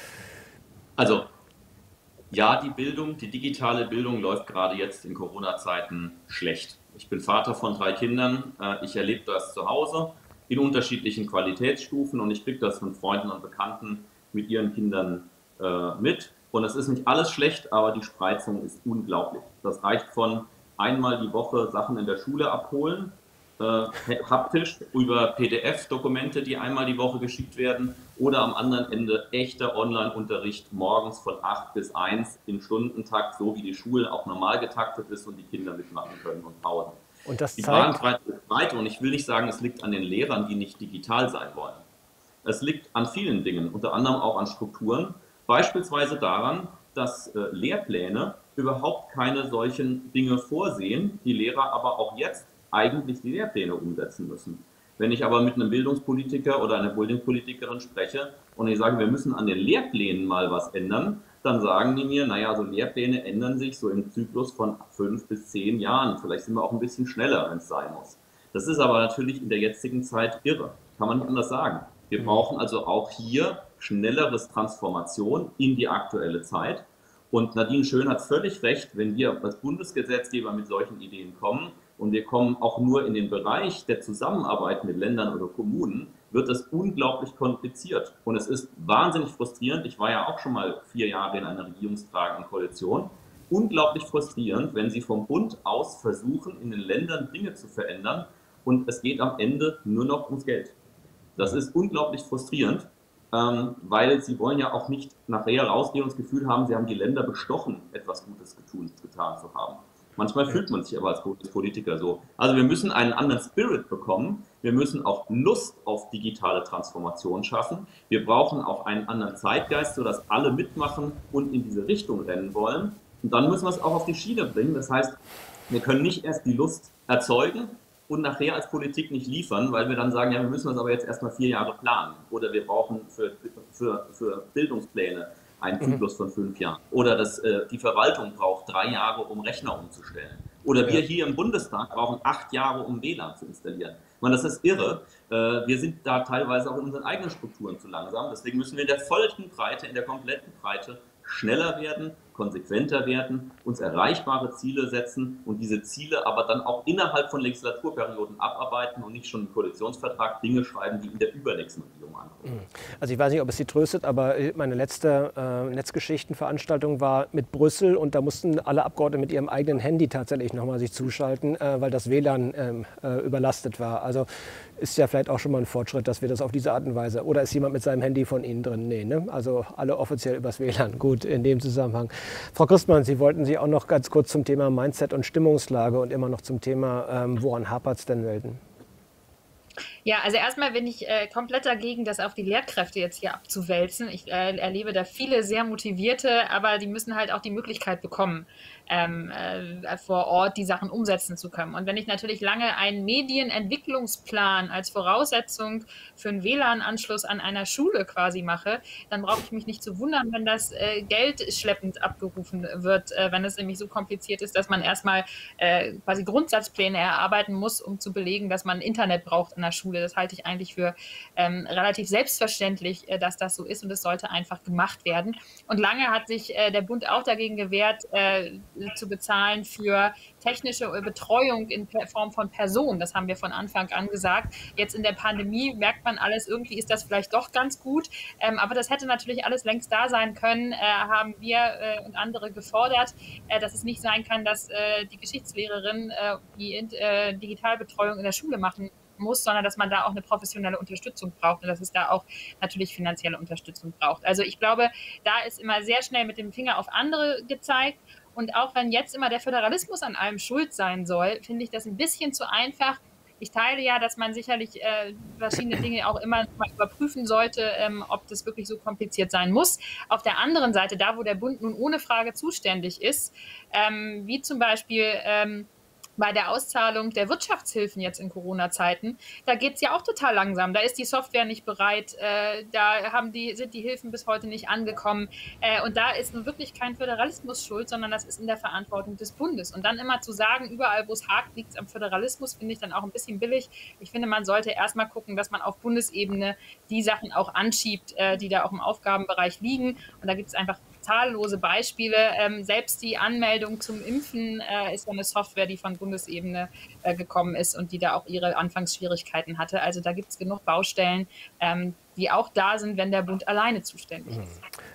Also, ja, die Bildung, die digitale Bildung läuft gerade jetzt in Corona-Zeiten schlecht. Ich bin Vater von drei Kindern, ich erlebe das zu Hause in unterschiedlichen Qualitätsstufen und ich kriege das von Freunden und Bekannten mit ihren Kindern äh, mit. Und es ist nicht alles schlecht, aber die Spreizung ist unglaublich. Das reicht von einmal die Woche Sachen in der Schule abholen, äh, haptisch über P D F-Dokumente, die einmal die Woche geschickt werden, oder am anderen Ende echter Online-Unterricht morgens von acht bis eins im Stundentakt, so wie die Schule auch normal getaktet ist und die Kinder mitmachen können und Pausen. Und das die zeigt, Bandbreite, Breite. Und ich will nicht sagen, es liegt an den Lehrern, die nicht digital sein wollen. Es liegt an vielen Dingen, unter anderem auch an Strukturen, beispielsweise daran, dass äh, Lehrpläne überhaupt keine solchen Dinge vorsehen, die Lehrer aber auch jetzt eigentlich die Lehrpläne umsetzen müssen. Wenn ich aber mit einem Bildungspolitiker oder einer Bildungspolitikerin spreche und ich sage, wir müssen an den Lehrplänen mal was ändern, dann sagen die mir, naja, so Lehrpläne ändern sich so im Zyklus von fünf bis zehn Jahren. Vielleicht sind wir auch ein bisschen schneller, wenn es sein muss. Das ist aber natürlich in der jetzigen Zeit irre. Kann man nicht anders sagen. Wir brauchen also auch hier schnelleres Transformation in die aktuelle Zeit. Und Nadine Schön hat völlig recht, wenn wir als Bundesgesetzgeber mit solchen Ideen kommen und wir kommen auch nur in den Bereich der Zusammenarbeit mit Ländern oder Kommunen, wird das unglaublich kompliziert. Und es ist wahnsinnig frustrierend. Ich war ja auch schon mal vier Jahre in einer regierungstragenden Koalition. Unglaublich frustrierend, wenn Sie vom Bund aus versuchen, in den Ländern Dinge zu verändern und es geht am Ende nur noch ums Geld. Das ist unglaublich frustrierend, ähm, weil sie wollen ja auch nicht nachher rausgehen und das Gefühl haben, sie haben die Länder bestochen, etwas Gutes getun, getan zu haben. Manchmal fühlt man sich aber als Politiker so. Also wir müssen einen anderen Spirit bekommen. Wir müssen auch Lust auf digitale Transformation schaffen. Wir brauchen auch einen anderen Zeitgeist, sodass alle mitmachen und in diese Richtung rennen wollen. Und dann müssen wir es auch auf die Schiene bringen. Das heißt, wir können nicht erst die Lust erzeugen und nachher als Politik nicht liefern, weil wir dann sagen, ja, wir müssen das aber jetzt erstmal vier Jahre planen. Oder wir brauchen für, für, für Bildungspläne einen Zyklus von fünf Jahren. Oder das, äh, die Verwaltung braucht drei Jahre, um Rechner umzustellen. Oder wir hier im Bundestag brauchen acht Jahre, um W L A N zu installieren. Ich meine, das ist irre. Äh, wir sind da teilweise auch in unseren eigenen Strukturen zu langsam. Deswegen müssen wir in der vollen Breite, in der kompletten Breite schneller werden, konsequenter werden, uns erreichbare Ziele setzen und diese Ziele aber dann auch innerhalb von Legislaturperioden abarbeiten und nicht schon im Koalitionsvertrag Dinge schreiben, die in der übernächsten Regierung ankommen. Also ich weiß nicht, ob es Sie tröstet, aber meine letzte äh, Netzgeschichtenveranstaltung war mit Brüssel und da mussten alle Abgeordneten mit ihrem eigenen Handy tatsächlich nochmal sich zuschalten, äh, weil das W L A N ähm, äh, überlastet war. Also ist ja vielleicht auch schon mal ein Fortschritt, dass wir das auf diese Art und Weise, oder ist jemand mit seinem Handy von Ihnen drin? Nee, ne? Also alle offiziell übers W L A N. Gut, in dem Zusammenhang. Frau Christmann, Sie wollten sich auch noch ganz kurz zum Thema Mindset und Stimmungslage und immer noch zum Thema, ähm, woran hapert es denn melden? Ja, also erstmal bin ich äh, komplett dagegen, das auf die Lehrkräfte jetzt hier abzuwälzen. Ich äh, erlebe da viele sehr motivierte, aber die müssen halt auch die Möglichkeit bekommen, ähm, äh, vor Ort die Sachen umsetzen zu können. Und wenn ich natürlich lange einen Medienentwicklungsplan als Voraussetzung für einen W L A N-Anschluss an einer Schule quasi mache, dann brauche ich mich nicht zu wundern, wenn das äh, Geld schleppend abgerufen wird, äh, wenn es nämlich so kompliziert ist, dass man erstmal äh, quasi Grundsatzpläne erarbeiten muss, um zu belegen, dass man Internet braucht in der Schule. Das halte ich eigentlich für ähm, relativ selbstverständlich, äh, dass das so ist und es sollte einfach gemacht werden. Und lange hat sich äh, der Bund auch dagegen gewehrt, äh, zu bezahlen für technische Betreuung in Form von Personen. Das haben wir von Anfang an gesagt. Jetzt in der Pandemie merkt man alles, irgendwie ist das vielleicht doch ganz gut. Ähm, aber das hätte natürlich alles längst da sein können, äh, haben wir äh, und andere gefordert, äh, dass es nicht sein kann, dass äh, die Geschichtslehrerin äh, die äh, Digitalbetreuung in der Schule machen muss, sondern dass man da auch eine professionelle Unterstützung braucht und dass es da auch natürlich finanzielle Unterstützung braucht. Also ich glaube, da ist immer sehr schnell mit dem Finger auf andere gezeigt. Und auch wenn jetzt immer der Föderalismus an allem schuld sein soll, finde ich das ein bisschen zu einfach. Ich teile ja, dass man sicherlich äh, verschiedene Dinge auch immer mal überprüfen sollte, ähm, ob das wirklich so kompliziert sein muss. Auf der anderen Seite, da wo der Bund nun ohne Frage zuständig ist, ähm, wie zum Beispiel ähm, bei der Auszahlung der Wirtschaftshilfen jetzt in Corona-Zeiten, da geht es ja auch total langsam. Da ist die Software nicht bereit, äh, da haben die, sind die Hilfen bis heute nicht angekommen. Äh, und da ist nun wirklich kein Föderalismus schuld, sondern das ist in der Verantwortung des Bundes. Und dann immer zu sagen, überall wo es hakt, liegt es am Föderalismus, finde ich dann auch ein bisschen billig. Ich finde, man sollte erstmal gucken, dass man auf Bundesebene die Sachen auch anschiebt, äh, die da auch im Aufgabenbereich liegen. Und da gibt es einfach zahllose Beispiele. Ähm, selbst die Anmeldung zum Impfen äh, ist eine Software, die von Bundesebene äh, gekommen ist und die da auch ihre Anfangsschwierigkeiten hatte. Also da gibt es genug Baustellen, ähm, die auch da sind, wenn der Bund alleine zuständig ist.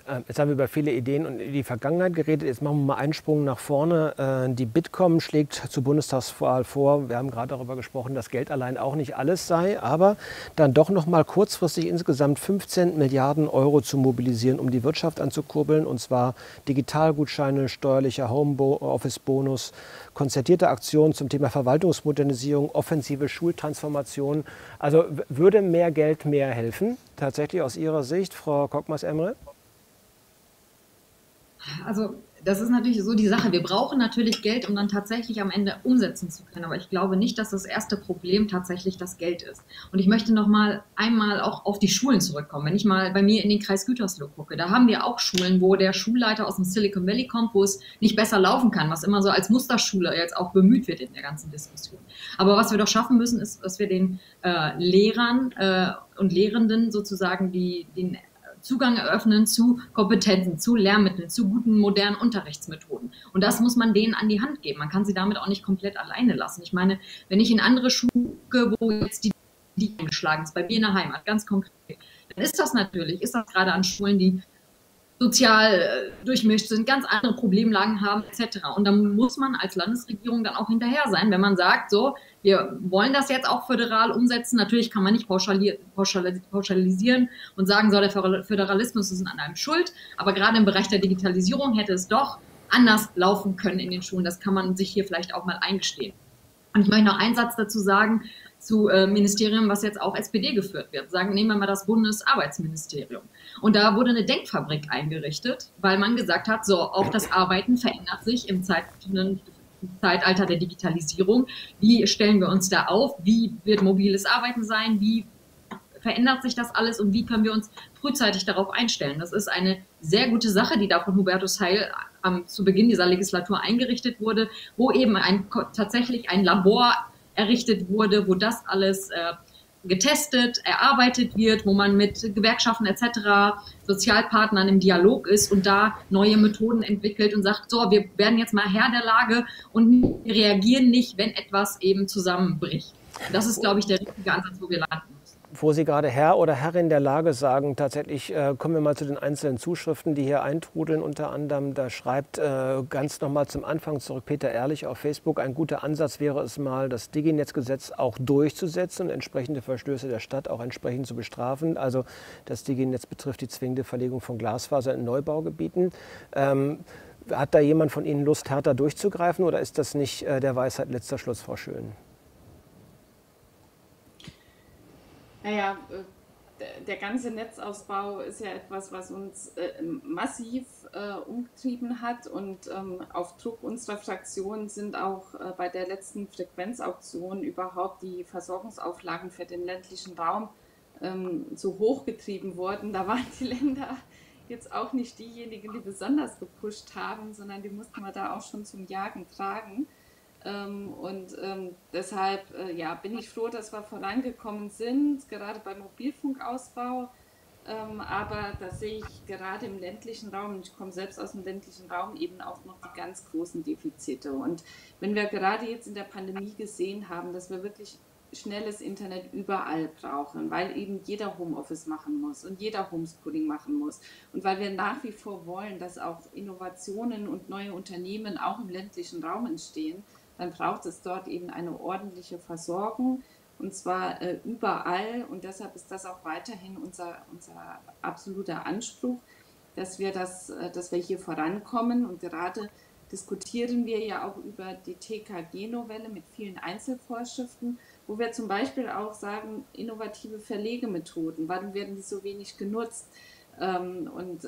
Jetzt haben wir über viele Ideen und die Vergangenheit geredet. Jetzt machen wir mal einen Sprung nach vorne. Die Bitkom schlägt zur Bundestagswahl vor. Wir haben gerade darüber gesprochen, dass Geld allein auch nicht alles sei, aber dann doch noch mal kurzfristig insgesamt fünfzehn Milliarden Euro zu mobilisieren, um die Wirtschaft anzukurbeln. Und zwar Digitalgutscheine, steuerlicher Homeoffice-Bonus, konzertierte Aktionen zum Thema Verwaltungsmodernisierung, offensive Schultransformation. Also würde mehr Geld mehr helfen? Tatsächlich aus Ihrer Sicht, Frau Kockmars-Emre? Also das ist natürlich so die Sache. Wir brauchen natürlich Geld, um dann tatsächlich am Ende umsetzen zu können. Aber ich glaube nicht, dass das erste Problem tatsächlich das Geld ist. Und ich möchte noch mal einmal auch auf die Schulen zurückkommen. Wenn ich mal bei mir in den Kreis Gütersloh gucke, da haben wir auch Schulen, wo der Schulleiter aus dem Silicon Valley kommt, wo es nicht besser laufen kann, was immer so als Musterschule jetzt auch bemüht wird in der ganzen Diskussion. Aber was wir doch schaffen müssen, ist, dass wir den äh, Lehrern äh, und Lehrenden sozusagen die, den Zugang eröffnen zu Kompetenzen, zu Lehrmitteln, zu guten modernen Unterrichtsmethoden. Und das muss man denen an die Hand geben. Man kann sie damit auch nicht komplett alleine lassen. Ich meine, wenn ich in andere Schulen gucke, wo jetzt die, die eingeschlagen ist, bei mir in der Heimat, ganz konkret, dann ist das natürlich, ist das gerade an Schulen, die sozial äh, durchmischt sind, ganz andere Problemlagen haben et cetera. Und dann muss man als Landesregierung dann auch hinterher sein, wenn man sagt, so, wir wollen das jetzt auch föderal umsetzen. Natürlich kann man nicht pauschali pauschali pauschalisieren und sagen, so, der Föderalismus ist an einem schuld. Aber gerade im Bereich der Digitalisierung hätte es doch anders laufen können in den Schulen. Das kann man sich hier vielleicht auch mal eingestehen. Und ich möchte noch einen Satz dazu sagen, zu äh, Ministerium, was jetzt auch S P D geführt wird. Sagen, nehmen wir mal das Bundesarbeitsministerium. Und da wurde eine Denkfabrik eingerichtet, weil man gesagt hat, so, auch das Arbeiten verändert sich im Zeit, Zeitalter der Digitalisierung. Wie stellen wir uns da auf? Wie wird mobiles Arbeiten sein? Wie verändert sich das alles? Und wie können wir uns frühzeitig darauf einstellen? Das ist eine sehr gute Sache, die da von Hubertus Heil ähm, zu Beginn dieser Legislatur eingerichtet wurde, wo eben ein, tatsächlich ein Labor errichtet wurde, wo das alles äh, getestet, erarbeitet wird, wo man mit Gewerkschaften et cetera, Sozialpartnern im Dialog ist und da neue Methoden entwickelt und sagt, so, wir werden jetzt mal Herr der Lage und reagieren nicht, wenn etwas eben zusammenbricht. Das ist, glaube ich, der richtige Ansatz, wo wir landen müssen. Wo Sie gerade Herr oder Herrin der Lage sagen, tatsächlich äh, kommen wir mal zu den einzelnen Zuschriften, die hier eintrudeln. Unter anderem, da schreibt äh, ganz nochmal zum Anfang zurück Peter Ehrlich auf Facebook, ein guter Ansatz wäre es mal, das Diginetzgesetz auch durchzusetzen und entsprechende Verstöße der Stadt auch entsprechend zu bestrafen. Also das Diginetz betrifft die zwingende Verlegung von Glasfaser in Neubaugebieten. Ähm, hat da jemand von Ihnen Lust, härter durchzugreifen oder ist das nicht äh, der Weisheit letzter Schluss, Frau Schön? Naja, der ganze Netzausbau ist ja etwas, was uns äh, massiv äh, umgetrieben hat und ähm, auf Druck unserer Fraktion sind auch äh, bei der letzten Frequenzauktion überhaupt die Versorgungsauflagen für den ländlichen Raum ähm, so hoch getrieben worden. Da waren die Länder jetzt auch nicht diejenigen, die besonders gepusht haben, sondern die mussten wir da auch schon zum Jagen tragen. Ähm, und ähm, deshalb äh, ja, bin ich froh, dass wir vorangekommen sind, gerade beim Mobilfunkausbau. Ähm, aber da sehe ich gerade im ländlichen Raum, und ich komme selbst aus dem ländlichen Raum, eben auch noch die ganz großen Defizite. Und wenn wir gerade jetzt in der Pandemie gesehen haben, dass wir wirklich schnelles Internet überall brauchen, weil eben jeder Homeoffice machen muss und jeder Homeschooling machen muss und weil wir nach wie vor wollen, dass auch Innovationen und neue Unternehmen auch im ländlichen Raum entstehen, dann braucht es dort eben eine ordentliche Versorgung und zwar äh, überall und deshalb ist das auch weiterhin unser, unser absoluter Anspruch, dass wir, das, äh, dass wir hier vorankommen und gerade diskutieren wir ja auch über die T K G-Novelle mit vielen Einzelvorschriften, wo wir zum Beispiel auch sagen, innovative Verlegemethoden, warum werden die so wenig genutzt ähm, und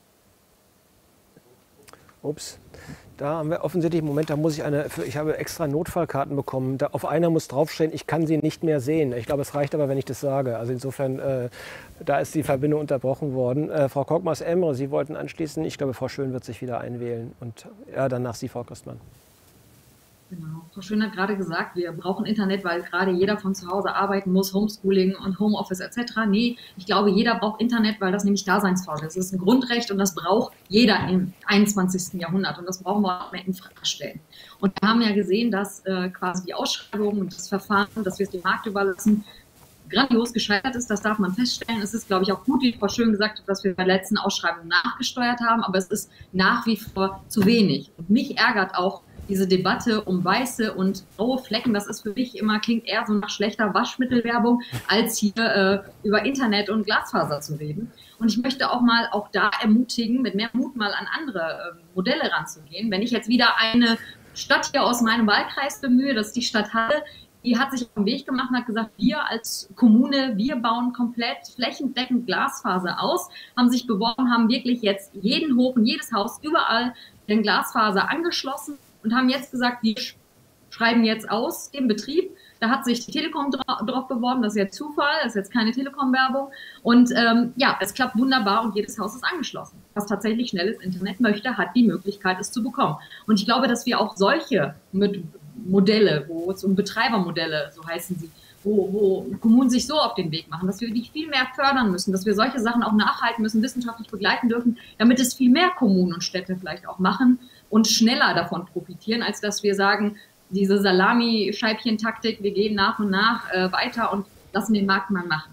Ups, da haben wir offensichtlich, Moment, da muss ich eine, für, ich habe extra Notfallkarten bekommen, da auf einer muss draufstehen, ich kann sie nicht mehr sehen. Ich glaube, es reicht aber, wenn ich das sage. Also insofern, äh, da ist die Verbindung unterbrochen worden. Äh, Frau Kockmars-Emre, Sie wollten anschließen, ich glaube, Frau Schön wird sich wieder einwählen und ja, danach Sie, Frau Christmann. Genau. Frau Schön hat gerade gesagt, wir brauchen Internet, weil gerade jeder von zu Hause arbeiten muss, Homeschooling und Homeoffice et cetera. Nee, ich glaube, jeder braucht Internet, weil das nämlich Daseinsvorsorge ist. Das ist ein Grundrecht und das braucht jeder im einundzwanzigsten Jahrhundert und das brauchen wir auch mehr in Frage stellen. Und wir haben ja gesehen, dass äh, quasi die Ausschreibung und das Verfahren, dass wir es dem Markt überlassen, grandios gescheitert ist, das darf man feststellen. Es ist, glaube ich, auch gut, wie Frau Schön gesagt hat, dass wir bei der letzten Ausschreibung nachgesteuert haben, aber es ist nach wie vor zu wenig. Und mich ärgert auch diese Debatte um weiße und graue Flecken. Das ist für mich immer, klingt eher so nach schlechter Waschmittelwerbung, als hier äh, über Internet und Glasfaser zu reden. Und ich möchte auch mal auch da ermutigen, mit mehr Mut mal an andere äh, Modelle ranzugehen. Wenn ich jetzt wieder eine Stadt hier aus meinem Wahlkreis bemühe, das ist die Stadt Halle, die hat sich auf den Weg gemacht und hat gesagt, wir als Kommune, wir bauen komplett flächendeckend Glasfaser aus, haben sich beworben, haben wirklich jetzt jeden Hof und jedes Haus überall den Glasfaser angeschlossen und haben jetzt gesagt, wir schreiben jetzt aus den Betrieb. Da hat sich die Telekom dra drauf beworben, das ist jetzt Zufall, das ist jetzt keine Telekom-Werbung. Und ähm, ja, es klappt wunderbar und jedes Haus ist angeschlossen. Was tatsächlich schnelles Internet möchte, hat die Möglichkeit, es zu bekommen. Und ich glaube, dass wir auch solche mit Modelle, wo es um Betreibermodelle, so heißen sie, wo, wo Kommunen sich so auf den Weg machen, dass wir die viel mehr fördern müssen, dass wir solche Sachen auch nachhalten müssen, wissenschaftlich begleiten dürfen, damit es viel mehr Kommunen und Städte vielleicht auch machen und schneller davon profitieren, als dass wir sagen, diese Salami-Scheibchen-Taktik, wir gehen nach und nach äh, weiter und lassen den Markt mal machen.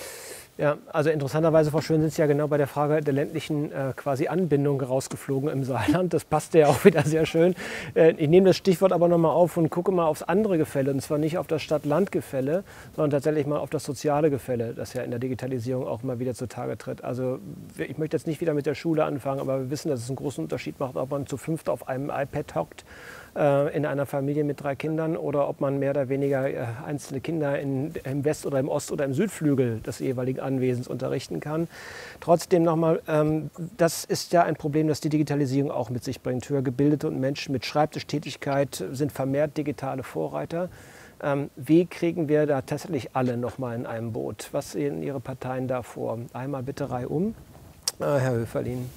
Ja, also interessanterweise, Frau Schön, sind Sie ja genau bei der Frage der ländlichen äh, quasi Anbindung rausgeflogen im Saarland. Das passt ja auch wieder sehr schön. Äh, ich nehme das Stichwort aber nochmal auf und gucke mal aufs andere Gefälle. Und zwar nicht auf das Stadt-Land-Gefälle, sondern tatsächlich mal auf das soziale Gefälle, das ja in der Digitalisierung auch mal wieder zutage tritt. Also ich möchte jetzt nicht wieder mit der Schule anfangen, aber wir wissen, dass es einen großen Unterschied macht, ob man zu fünft auf einem iPad hockt in einer Familie mit drei Kindern oder ob man mehr oder weniger einzelne Kinder in, im West- oder im Ost- oder im Südflügel des jeweiligen Anwesens unterrichten kann. Trotzdem nochmal, ähm, das ist ja ein Problem, das die Digitalisierung auch mit sich bringt. Höher gebildete und Menschen mit Schreibtischtätigkeit sind vermehrt digitale Vorreiter. Ähm, wie kriegen wir da tatsächlich alle nochmal in einem Boot? Was sehen Ihre Parteien da vor? Einmal bitte reihum. Äh, Herr Höferlin.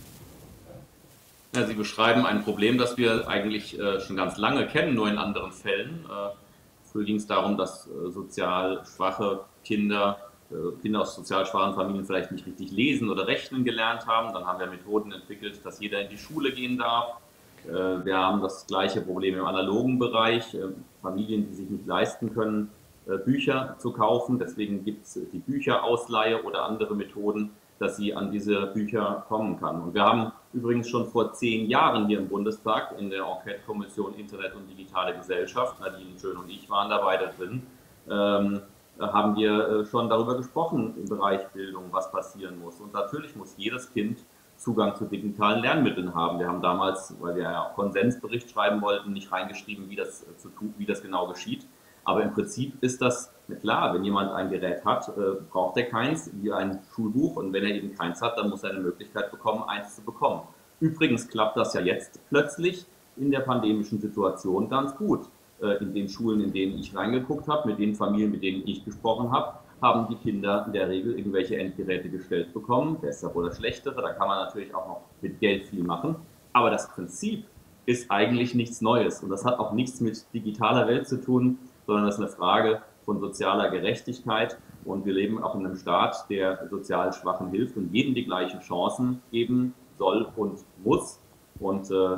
Ja, Sie beschreiben ein Problem, das wir eigentlich äh, schon ganz lange kennen, nur in anderen Fällen. Äh, früher ging es darum, dass äh, sozial schwache Kinder, äh, Kinder aus sozial schwachen Familien vielleicht nicht richtig lesen oder rechnen gelernt haben. Dann haben wir Methoden entwickelt, dass jeder in die Schule gehen darf. Äh, wir haben das gleiche Problem im analogen Bereich. Äh, Familien, die sich nicht leisten können, äh, Bücher zu kaufen. Deswegen gibt es die Bücherausleihe oder andere Methoden, dass sie an diese Bücher kommen kann. Und wir haben übrigens schon vor zehn Jahren hier im Bundestag in der Enquete-Kommission Internet und digitale Gesellschaft, Nadine Schön und ich waren dabei da drin, ähm, haben wir schon darüber gesprochen im Bereich Bildung, was passieren muss. Und natürlich muss jedes Kind Zugang zu digitalen Lernmitteln haben. Wir haben damals, weil wir ja auch Konsensbericht schreiben wollten, nicht reingeschrieben, wie das, zu tun, wie das genau geschieht. Aber im Prinzip ist das klar, wenn jemand ein Gerät hat, äh, braucht er keins, wie ein Schulbuch. Und wenn er eben keins hat, dann muss er eine Möglichkeit bekommen, eins zu bekommen. Übrigens klappt das ja jetzt plötzlich in der pandemischen Situation ganz gut. Äh, in den Schulen, in denen ich reingeguckt habe, mit den Familien, mit denen ich gesprochen habe, haben die Kinder in der Regel irgendwelche Endgeräte gestellt bekommen, bessere oder schlechtere. Da kann man natürlich auch noch mit Geld viel machen. Aber das Prinzip ist eigentlich nichts Neues. Und das hat auch nichts mit digitaler Welt zu tun, sondern das ist eine Frage von sozialer Gerechtigkeit. Und wir leben auch in einem Staat, der sozial Schwachen hilft und jedem die gleichen Chancen geben soll und muss. Und äh,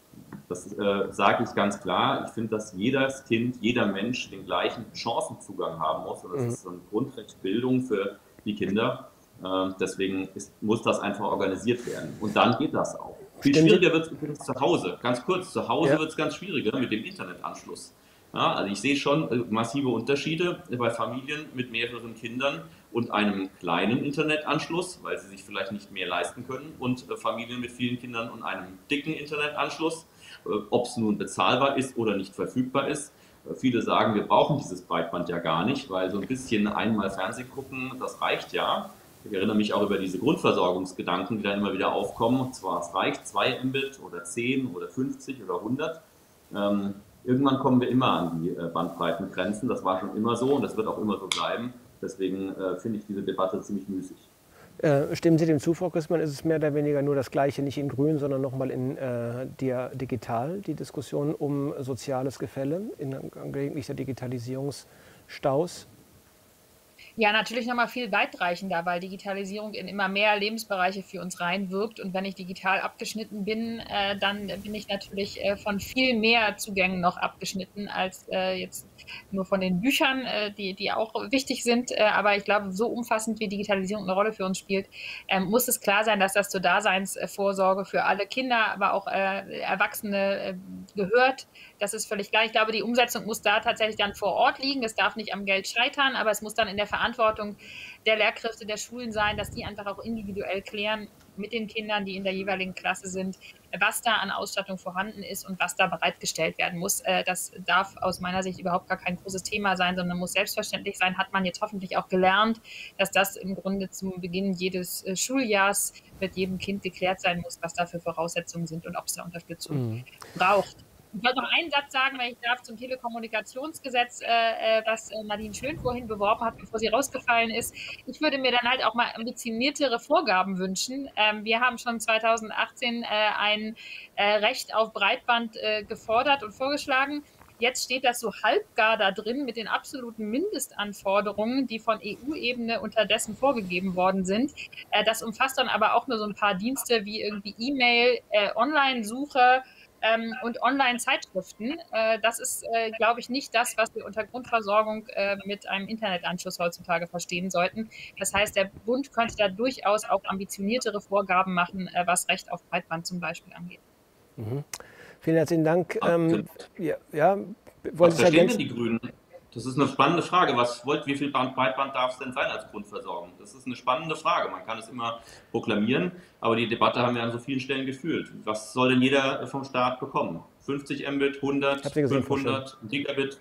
das äh, sage ich ganz klar. Ich finde, dass jedes Kind, jeder Mensch den gleichen Chancenzugang haben muss. Und das mhm. ist so ein Grundrecht Bildung für die Kinder. Äh, deswegen ist, muss das einfach organisiert werden. Und dann geht das auch. Viel Stimmt. schwieriger wird es übrigens zu Hause. Ganz kurz, zu Hause Ja. wird es ganz schwieriger mit dem Internetanschluss. Ja, also ich sehe schon massive Unterschiede bei Familien mit mehreren Kindern und einem kleinen Internetanschluss, weil sie sich vielleicht nicht mehr leisten können, und Familien mit vielen Kindern und einem dicken Internetanschluss, ob es nun bezahlbar ist oder nicht verfügbar ist. Viele sagen, wir brauchen dieses Breitband ja gar nicht, weil so ein bisschen einmal Fernsehen gucken, das reicht ja. Ich erinnere mich auch über diese Grundversorgungsgedanken, die dann immer wieder aufkommen. Und zwar, es reicht zwei Mbit oder zehn oder fünfzig oder hundert. Ähm, Irgendwann kommen wir immer an die äh, Bandbreitengrenzen. Das war schon immer so und das wird auch immer so bleiben. Deswegen äh, finde ich diese Debatte ziemlich müßig. Äh, stimmen Sie dem zu, Frau Christmann? Ist es mehr oder weniger nur das Gleiche, nicht in Grün, sondern nochmal in äh, der digital, die Diskussion um soziales Gefälle in angeblicher Digitalisierungsstaus? Ja, natürlich nochmal viel weitreichender, weil Digitalisierung in immer mehr Lebensbereiche für uns reinwirkt. Und wenn ich digital abgeschnitten bin, äh, dann bin ich natürlich äh, von viel mehr Zugängen noch abgeschnitten als äh, jetzt nur von den Büchern, äh, die, die auch wichtig sind. Äh, aber ich glaube, so umfassend wie Digitalisierung eine Rolle für uns spielt, äh, muss es klar sein, dass das zur Daseinsvorsorge für alle Kinder, aber auch äh, Erwachsene äh, gehört. Das ist völlig klar. Ich glaube, die Umsetzung muss da tatsächlich dann vor Ort liegen. Es darf nicht am Geld scheitern, aber es muss dann in der Verantwortung der Lehrkräfte der Schulen sein, dass die einfach auch individuell klären mit den Kindern, die in der jeweiligen Klasse sind, was da an Ausstattung vorhanden ist und was da bereitgestellt werden muss. Das darf aus meiner Sicht überhaupt gar kein großes Thema sein, sondern muss selbstverständlich sein, hat man jetzt hoffentlich auch gelernt, dass das im Grunde zum Beginn jedes Schuljahrs mit jedem Kind geklärt sein muss, was da für Voraussetzungen sind und ob es da Unterstützung mhm. braucht. Ich wollte noch einen Satz sagen, wenn ich darf, zum Telekommunikationsgesetz, äh, was Nadine Schön vorhin beworben hat, bevor sie rausgefallen ist. Ich würde mir dann halt auch mal ambitioniertere Vorgaben wünschen. Ähm, wir haben schon zweitausendachtzehn äh, ein äh, Recht auf Breitband äh, gefordert und vorgeschlagen. Jetzt steht das so halbgar da drin mit den absoluten Mindestanforderungen, die von E U-Ebene unterdessen vorgegeben worden sind. Äh, das umfasst dann aber auch nur so ein paar Dienste wie irgendwie E-Mail, äh, Online-Suche, Ähm, und Online-Zeitschriften. Äh, das ist, äh, glaube ich, nicht das, was wir unter Grundversorgung äh, mit einem Internetanschluss heutzutage verstehen sollten. Das heißt, der Bund könnte da durchaus auch ambitioniertere Vorgaben machen, äh, was Recht auf Breitband zum Beispiel angeht. Mhm. Vielen herzlichen Dank. Ähm, ja, ja, wollen was Sie verstehen denn die Grünen? Das ist eine spannende Frage. Was wollt, wie viel Breitband darf es denn sein als Grundversorgung? Das ist eine spannende Frage. Man kann es immer proklamieren, aber die Debatte haben wir an so vielen Stellen geführt. Was soll denn jeder vom Staat bekommen? fünfzig Mbit, hundert, fünfhundert Gigabit?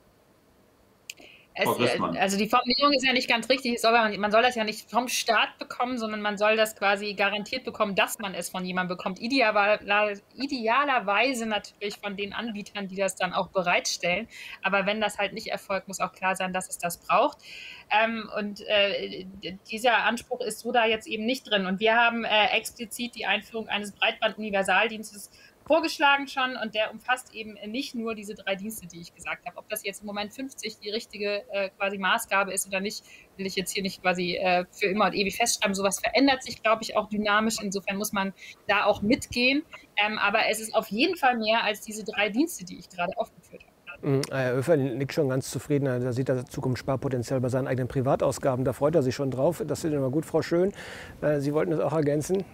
Es, also die Formulierung ist ja nicht ganz richtig. Soll man, man soll das ja nicht vom Staat bekommen, sondern man soll das quasi garantiert bekommen, dass man es von jemandem bekommt. Ideal, idealerweise natürlich von den Anbietern, die das dann auch bereitstellen. Aber wenn das halt nicht erfolgt, muss auch klar sein, dass es das braucht. Ähm, und äh, dieser Anspruch ist so da jetzt eben nicht drin. Und wir haben äh, explizit die Einführung eines Breitband-Universaldienstes vorgeschlagen schon, und der umfasst eben nicht nur diese drei Dienste, die ich gesagt habe. Ob das jetzt im Moment fünfzig die richtige äh, quasi Maßgabe ist oder nicht, will ich jetzt hier nicht quasi äh, für immer und ewig festschreiben. Sowas verändert sich, glaube ich, auch dynamisch. Insofern muss man da auch mitgehen. Ähm, aber es ist auf jeden Fall mehr als diese drei Dienste, die ich gerade aufgeführt habe. Herr Oeffer nickt schon ganz zufrieden. Da sieht er Zukunftssparpotenzial bei seinen eigenen Privatausgaben. Da freut er sich schon drauf. Das ist immer gut, Frau Schön. Sie wollten das auch ergänzen?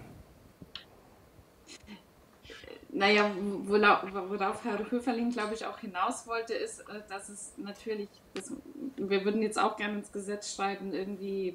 Naja, worauf, worauf Herr Höferlin, glaube ich, auch hinaus wollte, ist, dass es natürlich, das, wir würden jetzt auch gerne ins Gesetz schreiben, irgendwie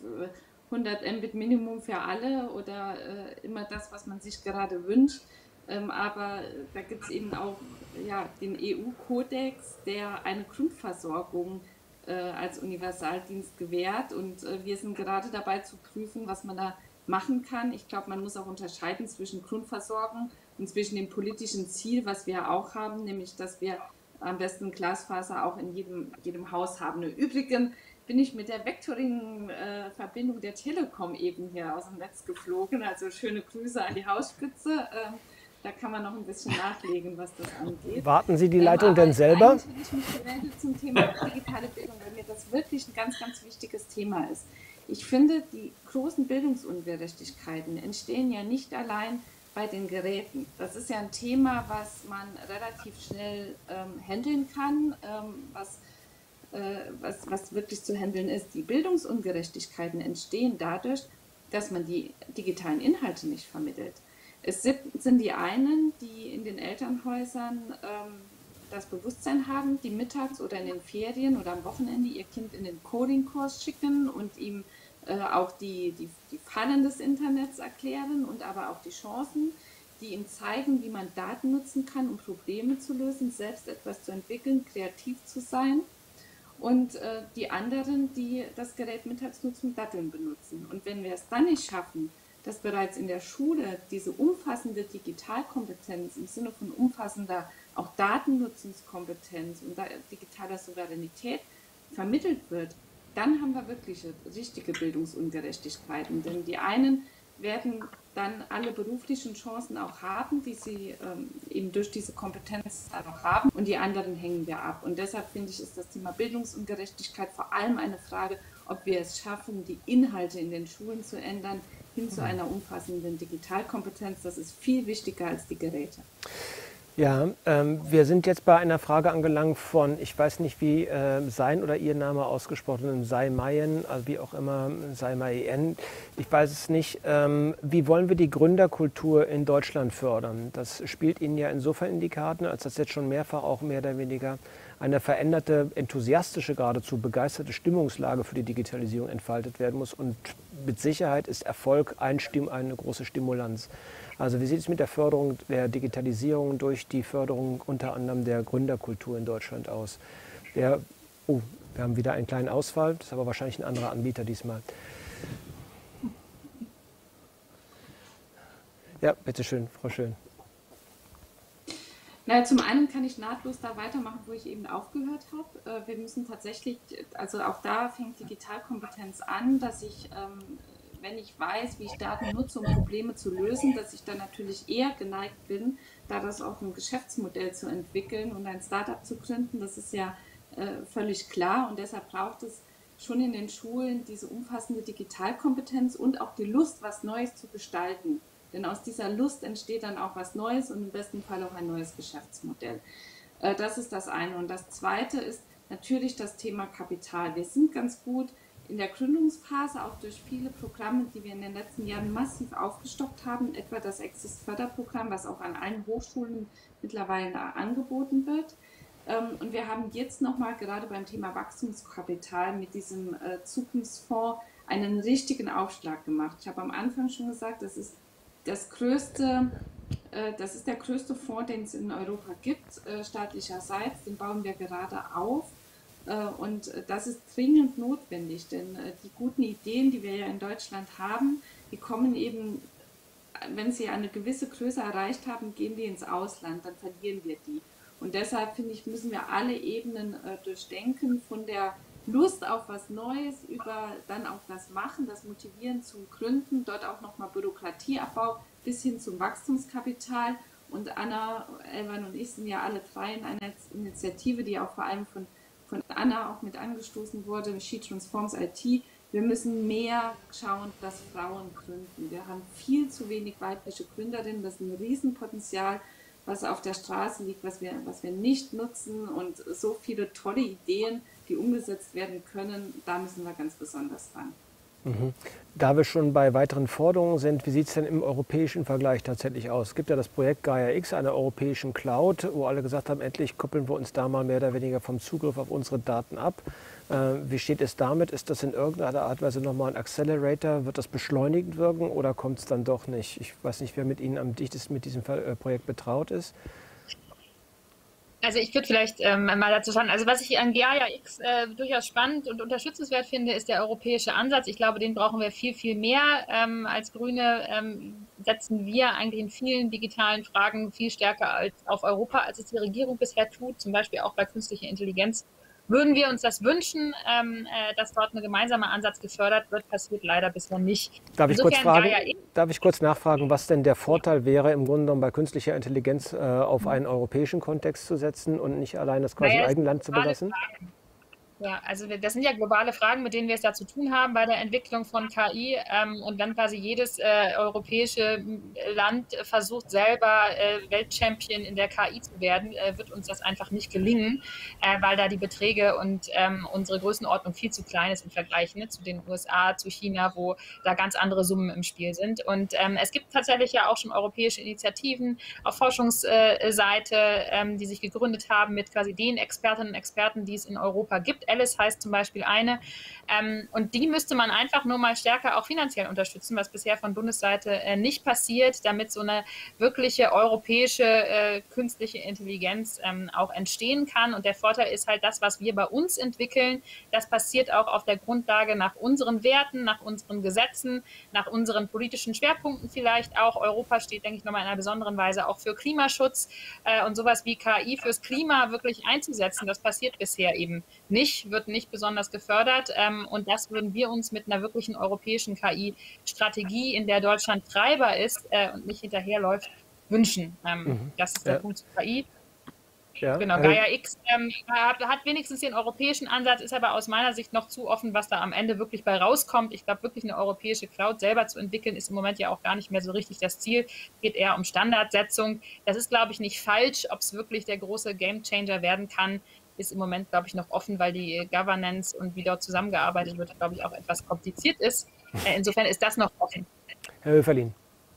hundert Mbit Minimum für alle oder äh, immer das, was man sich gerade wünscht. Ähm, aber da gibt es eben auch ja, den E U-Kodex, der eine Grundversorgung äh, als Universaldienst gewährt. Und äh, wir sind gerade dabei zu prüfen, was man da machen kann. Ich glaube, man muss auch unterscheiden zwischen Grundversorgung und zwischen dem politischen Ziel, was wir auch haben, nämlich, dass wir am besten Glasfaser auch in jedem, jedem Haus haben. Im Übrigen bin ich mit der Vectoring-Verbindung der Telekom eben hier aus dem Netz geflogen. Also schöne Grüße an die Hausspitze. Ähm, da kann man noch ein bisschen nachlegen, was das angeht. Warten Sie die Leitung ähm, denn selber? Eigentlich will ich mich gemeldet zum Thema digitale Bildung, weil mir das wirklich ein ganz, ganz wichtiges Thema ist. Ich finde, die großen Bildungsungerechtigkeiten entstehen ja nicht allein bei den Geräten. Das ist ja ein Thema, was man relativ schnell ähm, handeln kann, ähm, was, äh, was, was wirklich zu handeln ist. Die Bildungsungerechtigkeiten entstehen dadurch, dass man die digitalen Inhalte nicht vermittelt. Es sind, sind die einen, die in den Elternhäusern ähm, das Bewusstsein haben, die mittags oder in den Ferien oder am Wochenende ihr Kind in den Coding-Kurs schicken und ihm äh, auch die, die, die Fallen des Internets erklären und aber auch die Chancen, die ihm zeigen, wie man Daten nutzen kann, um Probleme zu lösen, selbst etwas zu entwickeln, kreativ zu sein. Und äh, die anderen, die das Gerät mittags nur zum Datteln benutzen. Und wenn wir es dann nicht schaffen, dass bereits in der Schule diese umfassende Digitalkompetenz im Sinne von umfassender auch Datennutzungskompetenz und digitaler Souveränität vermittelt wird, dann haben wir wirklich richtige Bildungsungerechtigkeiten. Denn die einen werden dann alle beruflichen Chancen auch haben, die sie ähm, eben durch diese Kompetenz auch haben, und die anderen hängen wir ab. Und deshalb finde ich, ist das Thema Bildungsungerechtigkeit vor allem eine Frage ob wir es schaffen, die Inhalte in den Schulen zu ändern, hin zu einer umfassenden Digitalkompetenz. Das ist viel wichtiger als die Geräte. Ja, ähm, wir sind jetzt bei einer Frage angelangt von, ich weiß nicht, wie äh, sein oder ihr Name ausgesprochen ist, Saimayen, also wie auch immer, Saimayen, ich weiß es nicht. Ähm, wie wollen wir die Gründerkultur in Deutschland fördern? Das spielt Ihnen ja insofern in die Karten, als das jetzt schon mehrfach auch mehr oder weniger eine veränderte, enthusiastische, geradezu begeisterte Stimmungslage für die Digitalisierung entfaltet werden muss. Und mit Sicherheit ist Erfolg ein Stim- eine große Stimulanz. Also wie sieht es mit der Förderung der Digitalisierung durch die Förderung unter anderem der Gründerkultur in Deutschland aus? Der, oh, wir haben wieder einen kleinen Ausfall, das ist aber wahrscheinlich ein anderer Anbieter diesmal. Ja, bitteschön, Frau Schön. Na, zum einen kann ich nahtlos da weitermachen, wo ich eben aufgehört habe. Wir müssen tatsächlich, also auch da fängt Digitalkompetenz an, dass ich, wenn ich weiß, wie ich Daten nutze, um Probleme zu lösen, dass ich dann natürlich eher geneigt bin, daraus auch ein Geschäftsmodell zu entwickeln und ein Startup zu gründen. Das ist ja völlig klar und deshalb braucht es schon in den Schulen diese umfassende Digitalkompetenz und auch die Lust, was Neues zu gestalten. Denn aus dieser Lust entsteht dann auch was Neues und im besten Fall auch ein neues Geschäftsmodell. Das ist das eine. Und das zweite ist natürlich das Thema Kapital. Wir sind ganz gut in der Gründungsphase, auch durch viele Programme, die wir in den letzten Jahren massiv aufgestockt haben, etwa das Exist-Förderprogramm, was auch an allen Hochschulen mittlerweile angeboten wird. Und wir haben jetzt nochmal gerade beim Thema Wachstumskapital mit diesem Zukunftsfonds einen richtigen Aufschlag gemacht. Ich habe am Anfang schon gesagt, das ist Das größte, das ist der größte Fonds, den es in Europa gibt, staatlicherseits. Den bauen wir gerade auf. Und das ist dringend notwendig, denn die guten Ideen, die wir ja in Deutschland haben, die kommen eben, wenn sie eine gewisse Größe erreicht haben, gehen die ins Ausland, dann verlieren wir die. Und deshalb, finde ich, müssen wir alle Ebenen durchdenken, von der Lust auf was Neues, über dann auch das Machen, das Motivieren zum Gründen, dort auch nochmal Bürokratieabbau bis hin zum Wachstumskapital. Und Anna, Elvan und ich sind ja alle drei in einer Initiative, die auch vor allem von, von Anna auch mit angestoßen wurde, She Transforms I T. Wir müssen mehr schauen, dass Frauen gründen. Wir haben viel zu wenig weibliche Gründerinnen, das ist ein Riesenpotenzial, was auf der Straße liegt, was wir, was wir nicht nutzen und so viele tolle Ideen, die umgesetzt werden können, da müssen wir ganz besonders dran. Mhm. Da wir schon bei weiteren Forderungen sind, wie sieht es denn im europäischen Vergleich tatsächlich aus? Es gibt ja das Projekt Gaia X, einer europäischen Cloud, wo alle gesagt haben, endlich koppeln wir uns da mal mehr oder weniger vom Zugriff auf unsere Daten ab. Äh, wie steht es damit? Ist das in irgendeiner Art und Weise nochmal ein Accelerator? Wird das beschleunigend wirken oder kommt es dann doch nicht? Ich weiß nicht, wer mit Ihnen am dichtesten mit diesem Projekt betraut ist. Also ich würde vielleicht ähm, mal dazu sagen, also was ich an Gaia X äh, durchaus spannend und unterstützenswert finde, ist der europäische Ansatz. Ich glaube, den brauchen wir viel, viel mehr. Ähm, als Grüne ähm, setzen wir eigentlich in vielen digitalen Fragen viel stärker als auf Europa, als es die Regierung bisher tut, zum Beispiel auch bei künstlicher Intelligenz. Würden wir uns das wünschen, ähm, äh, dass dort ein gemeinsamer Ansatz gefördert wird, passiert leider bisher nicht. Darf ich, kurz fragen, darf ich kurz nachfragen, was denn der Vorteil wäre, im Grunde genommen bei künstlicher Intelligenz äh, auf einen europäischen Kontext zu setzen und nicht allein das quasi naja, im eigenen Land zu belassen? Fragen. Ja, also wir, das sind ja globale Fragen, mit denen wir es da zu tun haben bei der Entwicklung von K I. Ähm, und wenn quasi jedes äh, europäische Land versucht, selber äh, Weltchampion in der K I zu werden, äh, wird uns das einfach nicht gelingen, äh, weil da die Beträge und ähm, unsere Größenordnung viel zu klein ist im Vergleich, ne, zu den U S A, zu China, wo da ganz andere Summen im Spiel sind. Und ähm, es gibt tatsächlich ja auch schon europäische Initiativen auf Forschungsseite, ähm, die sich gegründet haben mit quasi den Expertinnen und Experten, die es in Europa gibt. Alice heißt zum Beispiel eine. Ähm, und die müsste man einfach nur mal stärker auch finanziell unterstützen, was bisher von Bundesseite äh, nicht passiert, damit so eine wirkliche europäische äh, künstliche Intelligenz ähm, auch entstehen kann. Und der Vorteil ist halt, das, was wir bei uns entwickeln, das passiert auch auf der Grundlage nach unseren Werten, nach unseren Gesetzen, nach unseren politischen Schwerpunkten vielleicht auch. Europa steht, denke ich, nochmal in einer besonderen Weise auch für Klimaschutz äh, und sowas wie K I fürs Klima wirklich einzusetzen. Das passiert bisher eben nicht, wird nicht besonders gefördert. Ähm, und das würden wir uns mit einer wirklichen europäischen K I-Strategie, in der Deutschland Treiber ist äh, und nicht hinterherläuft, wünschen. Ähm, mhm. Das ist der ja. Punkt zu K I. Ja. Genau, Gaia X ähm, hat, hat wenigstens den europäischen Ansatz, ist aber aus meiner Sicht noch zu offen, was da am Ende wirklich bei rauskommt. Ich glaube, wirklich eine europäische Cloud selber zu entwickeln, ist im Moment ja auch gar nicht mehr so richtig das Ziel. Geht eher um Standardsetzung. Das ist, glaube ich, nicht falsch. Ob es wirklich der große Gamechanger werden kann, ist im Moment, glaube ich, noch offen, weil die Governance und wie dort zusammengearbeitet wird, glaube ich, auch etwas kompliziert ist. Äh, insofern ist das noch offen. Herr Höferlin.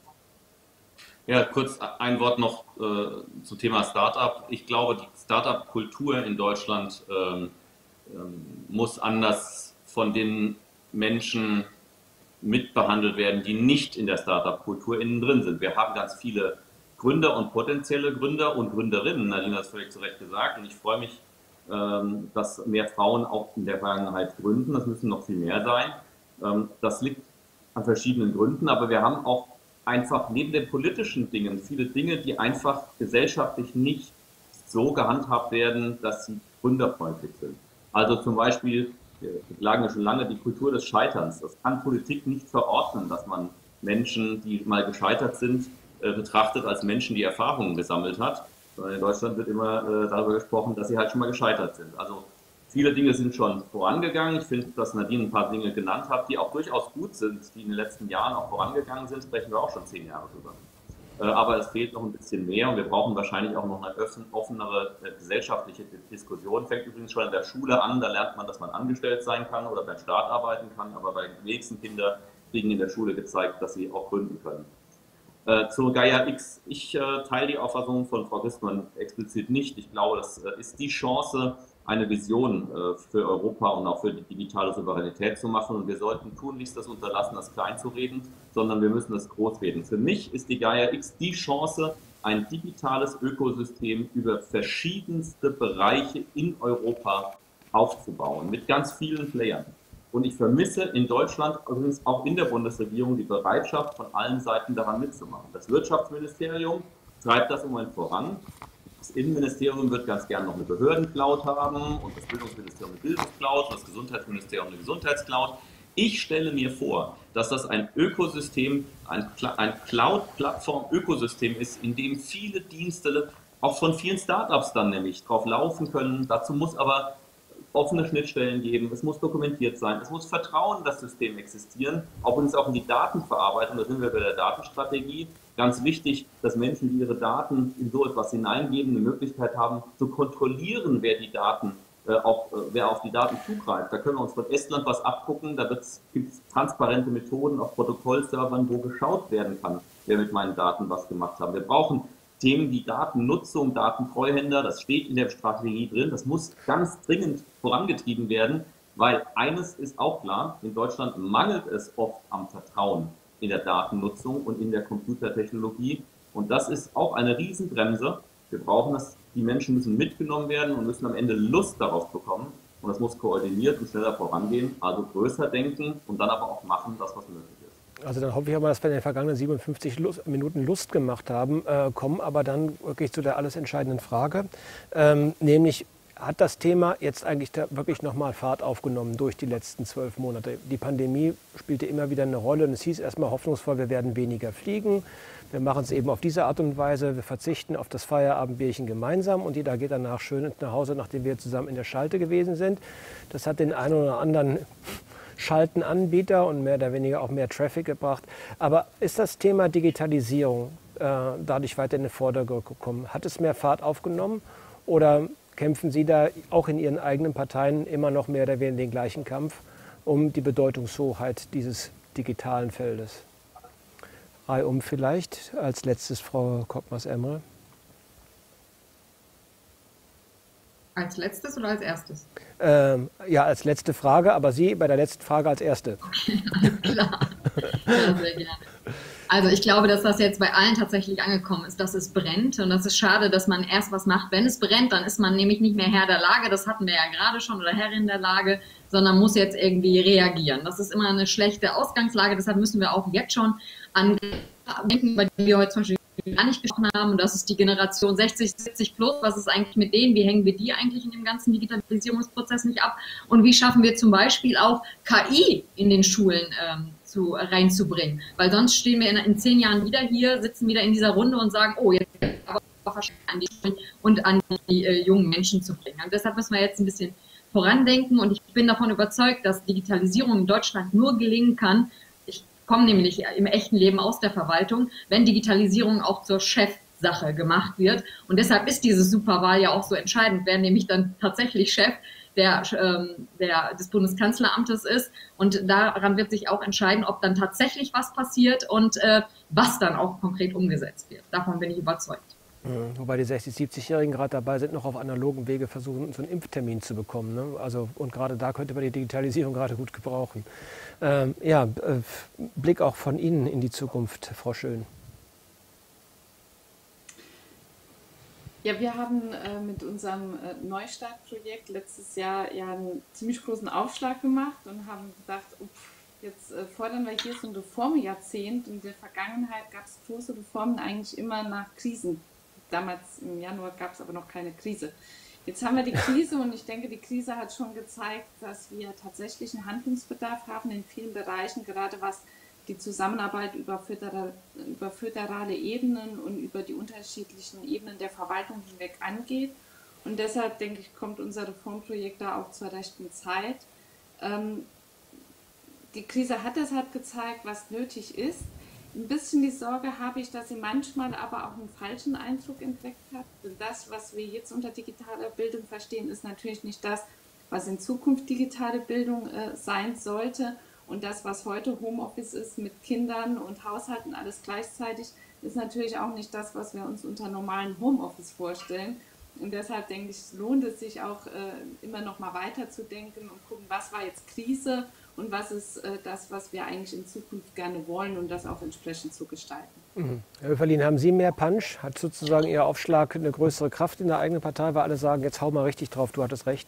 Ja, kurz ein Wort noch äh, zum Thema Startup. Ich glaube, die Startup-Kultur in Deutschland ähm, ähm, muss anders von den Menschen mitbehandelt werden, die nicht in der Startup-Kultur innen drin sind. Wir haben ganz viele Gründer und potenzielle Gründer und Gründerinnen, Nadine hat es völlig zu Recht gesagt, und ich freue mich, ähm, dass mehr Frauen auch in der Vergangenheit gründen. Das müssen noch viel mehr sein. Ähm, das liegt an verschiedenen Gründen, aber wir haben auch einfach neben den politischen Dingen viele Dinge, die einfach gesellschaftlich nicht so gehandhabt werden, dass sie gründerfreundlich sind. Also zum Beispiel, wir lagen ja schon lange, die Kultur des Scheiterns. Das kann Politik nicht verordnen, dass man Menschen, die mal gescheitert sind, äh, betrachtet als Menschen, die Erfahrungen gesammelt hat. Sondern in Deutschland wird immer äh, darüber gesprochen, dass sie halt schon mal gescheitert sind. Also viele Dinge sind schon vorangegangen. Ich finde, dass Nadine ein paar Dinge genannt hat, die auch durchaus gut sind, die in den letzten Jahren auch vorangegangen sind, sprechen wir auch schon zehn Jahre drüber. Aber es fehlt noch ein bisschen mehr und wir brauchen wahrscheinlich auch noch eine offenere gesellschaftliche Diskussion. Fängt übrigens schon in der Schule an, da lernt man, dass man angestellt sein kann oder beim Staat arbeiten kann, aber bei den nächsten Kindern kriegen in der Schule gezeigt, dass sie auch gründen können. Äh, zu Gaia X, ich äh, teile die Auffassung von Frau Güstmann explizit nicht. Ich glaube, das äh, ist die Chance, eine Vision äh, für Europa und auch für die digitale Souveränität zu machen. Und wir sollten tunlichst das unterlassen, das klein zu reden, sondern wir müssen das groß reden. Für mich ist die Gaia X die Chance, ein digitales Ökosystem über verschiedenste Bereiche in Europa aufzubauen, mit ganz vielen Playern. Und ich vermisse in Deutschland, übrigens auch in der Bundesregierung, die Bereitschaft von allen Seiten daran mitzumachen. Das Wirtschaftsministerium treibt das im Moment voran. Das Innenministerium wird ganz gerne noch eine Behördencloud haben und das Bildungsministerium eine Bildungscloud und das Gesundheitsministerium eine Gesundheitscloud. Ich stelle mir vor, dass das ein Ökosystem, ein, ein Cloud-Plattform-Ökosystem ist, in dem viele Dienste auch von vielen Startups dann nämlich drauf laufen können. Dazu muss aber offene Schnittstellen geben, es muss dokumentiert sein, es muss Vertrauen in das System existieren, auch übrigens auch in die Datenverarbeitung, da sind wir bei der Datenstrategie. Ganz wichtig, dass Menschen, die ihre Daten in so etwas hineingeben, eine Möglichkeit haben, zu kontrollieren, wer die Daten, äh, auch, äh, wer auf die Daten zugreift. Da können wir uns von Estland was abgucken, da gibt es transparente Methoden auf Protokollservern, wo geschaut werden kann, wer mit meinen Daten was gemacht hat. Wir brauchen Themen wie Datennutzung, Datentreuhänder, das steht in der Strategie drin, das muss ganz dringend vorangetrieben werden, weil eines ist auch klar, in Deutschland mangelt es oft am Vertrauen in der Datennutzung und in der Computertechnologie und das ist auch eine Riesenbremse. Wir brauchen das, die Menschen müssen mitgenommen werden und müssen am Ende Lust darauf bekommen und das muss koordiniert und schneller vorangehen, also größer denken und dann aber auch machen, das was möglich ist. Also dann hoffe ich aber, dass wir in den vergangenen siebenundfünfzig Lust, Minuten Lust gemacht haben, äh, kommen aber dann wirklich zu der alles entscheidenden Frage, ähm, nämlich hat das Thema jetzt eigentlich da wirklich nochmal Fahrt aufgenommen durch die letzten zwölf Monate? Die Pandemie spielte immer wieder eine Rolle und es hieß erstmal hoffnungsvoll, wir werden weniger fliegen. Wir machen es eben auf diese Art und Weise, wir verzichten auf das Feierabendbierchen gemeinsam und jeder geht danach schön nach Hause, nachdem wir zusammen in der Schalte gewesen sind. Das hat den einen oder anderen Schaltenanbieter und mehr oder weniger auch mehr Traffic gebracht. Aber ist das Thema Digitalisierung äh, dadurch weiter in den Vordergrund gekommen? Hat es mehr Fahrt aufgenommen oder kämpfen Sie da auch in Ihren eigenen Parteien immer noch mehr oder weniger den gleichen Kampf um die Bedeutungshoheit dieses digitalen Feldes? Reihum vielleicht als letztes Frau Koppmars-Emre. Als letztes oder als erstes? Ähm, ja, als letzte Frage, aber Sie bei der letzten Frage als Erste. Okay, alles klar. Ja, sehr gerne. Also ich glaube, dass das jetzt bei allen tatsächlich angekommen ist, dass es brennt. Und das ist schade, dass man erst was macht, wenn es brennt. Dann ist man nämlich nicht mehr Herr der Lage, das hatten wir ja gerade schon, oder Herrin der Lage, sondern muss jetzt irgendwie reagieren. Das ist immer eine schlechte Ausgangslage, deshalb müssen wir auch jetzt schon an denken, über die wir heute zum Beispiel gar nicht gesprochen haben. Und das ist die Generation sechzig, siebzig plus. Was ist eigentlich mit denen? Wie hängen wir die eigentlich in dem ganzen Digitalisierungsprozess nicht ab? Und wie schaffen wir zum Beispiel auch K I in den Schulen ähm, zu, reinzubringen? Weil sonst stehen wir in, in zehn Jahren wieder hier, sitzen wieder in dieser Runde und sagen, oh, jetzt aber an die Schulen und an die äh, jungen Menschen zu bringen. Und deshalb müssen wir jetzt ein bisschen vorandenken und ich bin davon überzeugt, dass Digitalisierung in Deutschland nur gelingen kann. Ich komme nämlich im echten Leben aus der Verwaltung, wenn Digitalisierung auch zur Chefsache gemacht wird. Und deshalb ist diese Superwahl ja auch so entscheidend, wer nämlich dann tatsächlich Chef der, ähm, der, des Bundeskanzleramtes ist. Und daran wird sich auch entscheiden, ob dann tatsächlich was passiert und äh, was dann auch konkret umgesetzt wird. Davon bin ich überzeugt. Wobei die sechzig-, siebzigjährigen gerade dabei sind, noch auf analogen Wege versuchen, so einen Impftermin zu bekommen. Ne? Also, und gerade da könnte man die Digitalisierung gerade gut gebrauchen. Ähm, ja, äh, Blick auch von Ihnen in die Zukunft, Frau Schön. Ja, wir haben äh, mit unserem äh, Neustartprojekt letztes Jahr ja einen ziemlich großen Aufschlag gemacht und haben gedacht, oh, jetzt äh, fordern wir hier so ein Reformjahrzehnt. In der Vergangenheit gab es große Reformen eigentlich immer nach Krisen. Damals im Januar gab es aber noch keine Krise. Jetzt haben wir die Krise und ich denke, die Krise hat schon gezeigt, dass wir tatsächlich einen Handlungsbedarf haben in vielen Bereichen, gerade was die Zusammenarbeit über, föderal, über föderale Ebenen und über die unterschiedlichen Ebenen der Verwaltung hinweg angeht. Und deshalb, denke ich, kommt unser Reformprojekt da auch zur rechten Zeit. Ähm, die Krise hat deshalb gezeigt, was nötig ist. Ein bisschen die Sorge habe ich, dass sie manchmal aber auch einen falschen Eindruck entweckt hat. Denn das, was wir jetzt unter digitaler Bildung verstehen, ist natürlich nicht das, was in Zukunft digitale Bildung äh, sein sollte. Und das, was heute Homeoffice ist mit Kindern und Haushalten alles gleichzeitig, ist natürlich auch nicht das, was wir uns unter normalen Homeoffice vorstellen. Und deshalb denke ich, lohnt es sich auch äh, immer noch mal weiterzudenken und gucken, was war jetzt Krise und was ist äh, das, was wir eigentlich in Zukunft gerne wollen und das auch entsprechend zu gestalten. Mhm. Herr Höferlin, haben Sie mehr Punch? Hat sozusagen Ihr Aufschlag eine größere Kraft in der eigenen Partei, weil alle sagen, jetzt hau mal richtig drauf, du hattest recht?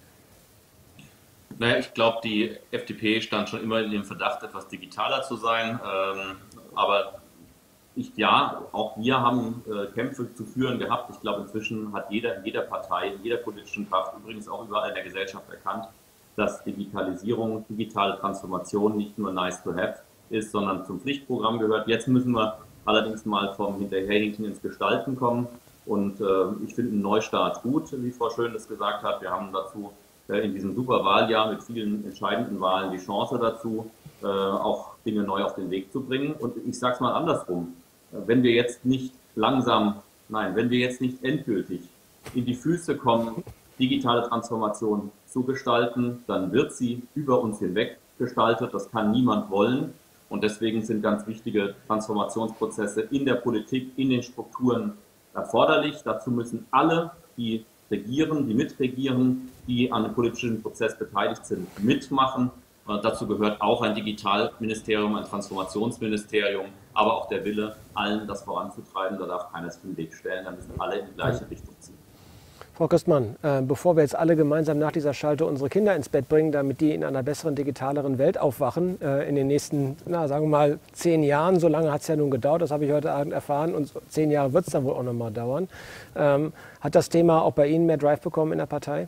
Naja, ich glaube, die F D P stand schon immer in dem Verdacht, etwas digitaler zu sein. Ähm, aber ich, ja, auch wir haben äh, Kämpfe zu führen gehabt. Ich glaube, inzwischen hat jeder in jeder Partei, in jeder politischen Kraft, übrigens auch überall in der Gesellschaft erkannt, dass Digitalisierung, digitale Transformation nicht nur nice to have ist, sondern zum Pflichtprogramm gehört. Jetzt müssen wir allerdings mal vom Hinterherhinken ins Gestalten kommen. Und äh, ich finde einen Neustart gut, wie Frau Schön das gesagt hat. Wir haben dazu äh, in diesem super Wahljahr mit vielen entscheidenden Wahlen die Chance dazu, äh, auch Dinge neu auf den Weg zu bringen. Und ich sage es mal andersrum. Wenn wir jetzt nicht langsam, nein, wenn wir jetzt nicht endgültig in die Füße kommen, digitale Transformation zu gestalten, dann wird sie über uns hinweg gestaltet. Das kann niemand wollen. Und deswegen sind ganz wichtige Transformationsprozesse in der Politik, in den Strukturen erforderlich. Dazu müssen alle, die regieren, die mitregieren, die an dem politischen Prozess beteiligt sind, mitmachen. Und dazu gehört auch ein Digitalministerium, ein Transformationsministerium, aber auch der Wille, allen das voranzutreiben. Da darf keiner sich in den Weg stellen, da müssen alle in die gleiche Richtung ziehen. Frau Köstmann, äh, bevor wir jetzt alle gemeinsam nach dieser Schalte unsere Kinder ins Bett bringen, damit die in einer besseren, digitaleren Welt aufwachen, äh, in den nächsten, na, sagen wir mal, zehn Jahren, so lange hat es ja nun gedauert, das habe ich heute Abend erfahren, und zehn Jahre wird es dann wohl auch noch mal dauern. Ähm, hat das Thema auch bei Ihnen mehr Drive bekommen in der Partei?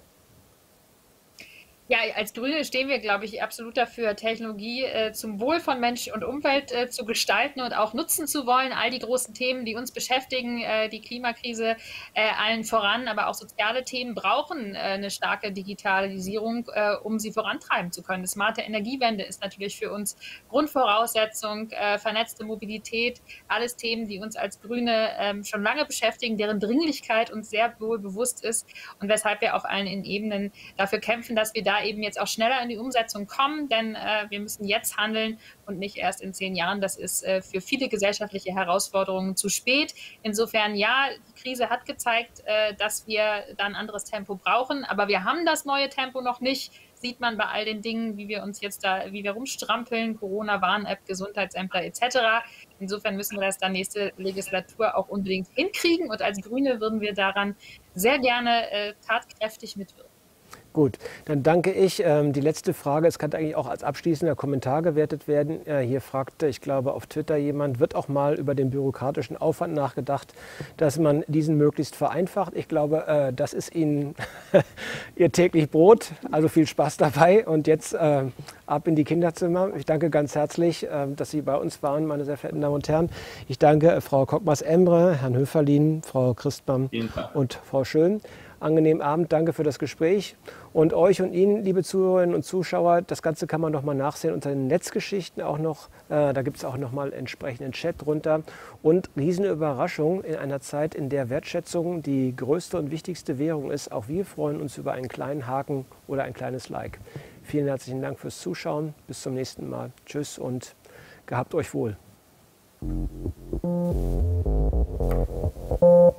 Ja, als Grüne stehen wir, glaube ich, absolut dafür, Technologie äh, zum Wohl von Mensch und Umwelt äh, zu gestalten und auch nutzen zu wollen. All die großen Themen, die uns beschäftigen, äh, die Klimakrise äh, allen voran, aber auch soziale Themen brauchen äh, eine starke Digitalisierung, äh, um sie vorantreiben zu können. Die smarte Energiewende ist natürlich für uns Grundvoraussetzung, äh, vernetzte Mobilität, alles Themen, die uns als Grüne äh, schon lange beschäftigen, deren Dringlichkeit uns sehr wohl bewusst ist und weshalb wir auf allen Ebenen dafür kämpfen, dass wir da eben jetzt auch schneller in die Umsetzung kommen, denn äh, wir müssen jetzt handeln und nicht erst in zehn Jahren. Das ist äh, für viele gesellschaftliche Herausforderungen zu spät. Insofern, ja, die Krise hat gezeigt, äh, dass wir da ein anderes Tempo brauchen, aber wir haben das neue Tempo noch nicht. Sieht man bei all den Dingen, wie wir uns jetzt da, wie wir rumstrampeln, Corona-Warn-App, Gesundheitsämter et cetera. Insofern müssen wir das dann nächste Legislatur auch unbedingt hinkriegen und als Grüne würden wir daran sehr gerne äh, tatkräftig mitwirken. Gut, dann danke ich. Die letzte Frage, es kann eigentlich auch als abschließender Kommentar gewertet werden. Hier fragte, ich glaube auf Twitter jemand, wird auch mal über den bürokratischen Aufwand nachgedacht, dass man diesen möglichst vereinfacht. Ich glaube, das ist Ihnen Ihr täglich Brot. Also viel Spaß dabei und jetzt ab in die Kinderzimmer. Ich danke ganz herzlich, dass Sie bei uns waren, meine sehr verehrten Damen und Herren. Ich danke Frau Kockmars-Embre, Herrn Höferlin, Frau Christbaum und Frau Schön. Angenehmen Abend, danke für das Gespräch. Und euch und Ihnen, liebe Zuhörerinnen und Zuschauer, das Ganze kann man noch mal nachsehen unter den Netzgeschichten auch noch. Äh, da gibt es auch noch mal entsprechenden Chat drunter. Und riesige Überraschung in einer Zeit, in der Wertschätzung die größte und wichtigste Währung ist. Auch wir freuen uns über einen kleinen Haken oder ein kleines Like. Vielen herzlichen Dank fürs Zuschauen. Bis zum nächsten Mal. Tschüss und gehabt euch wohl.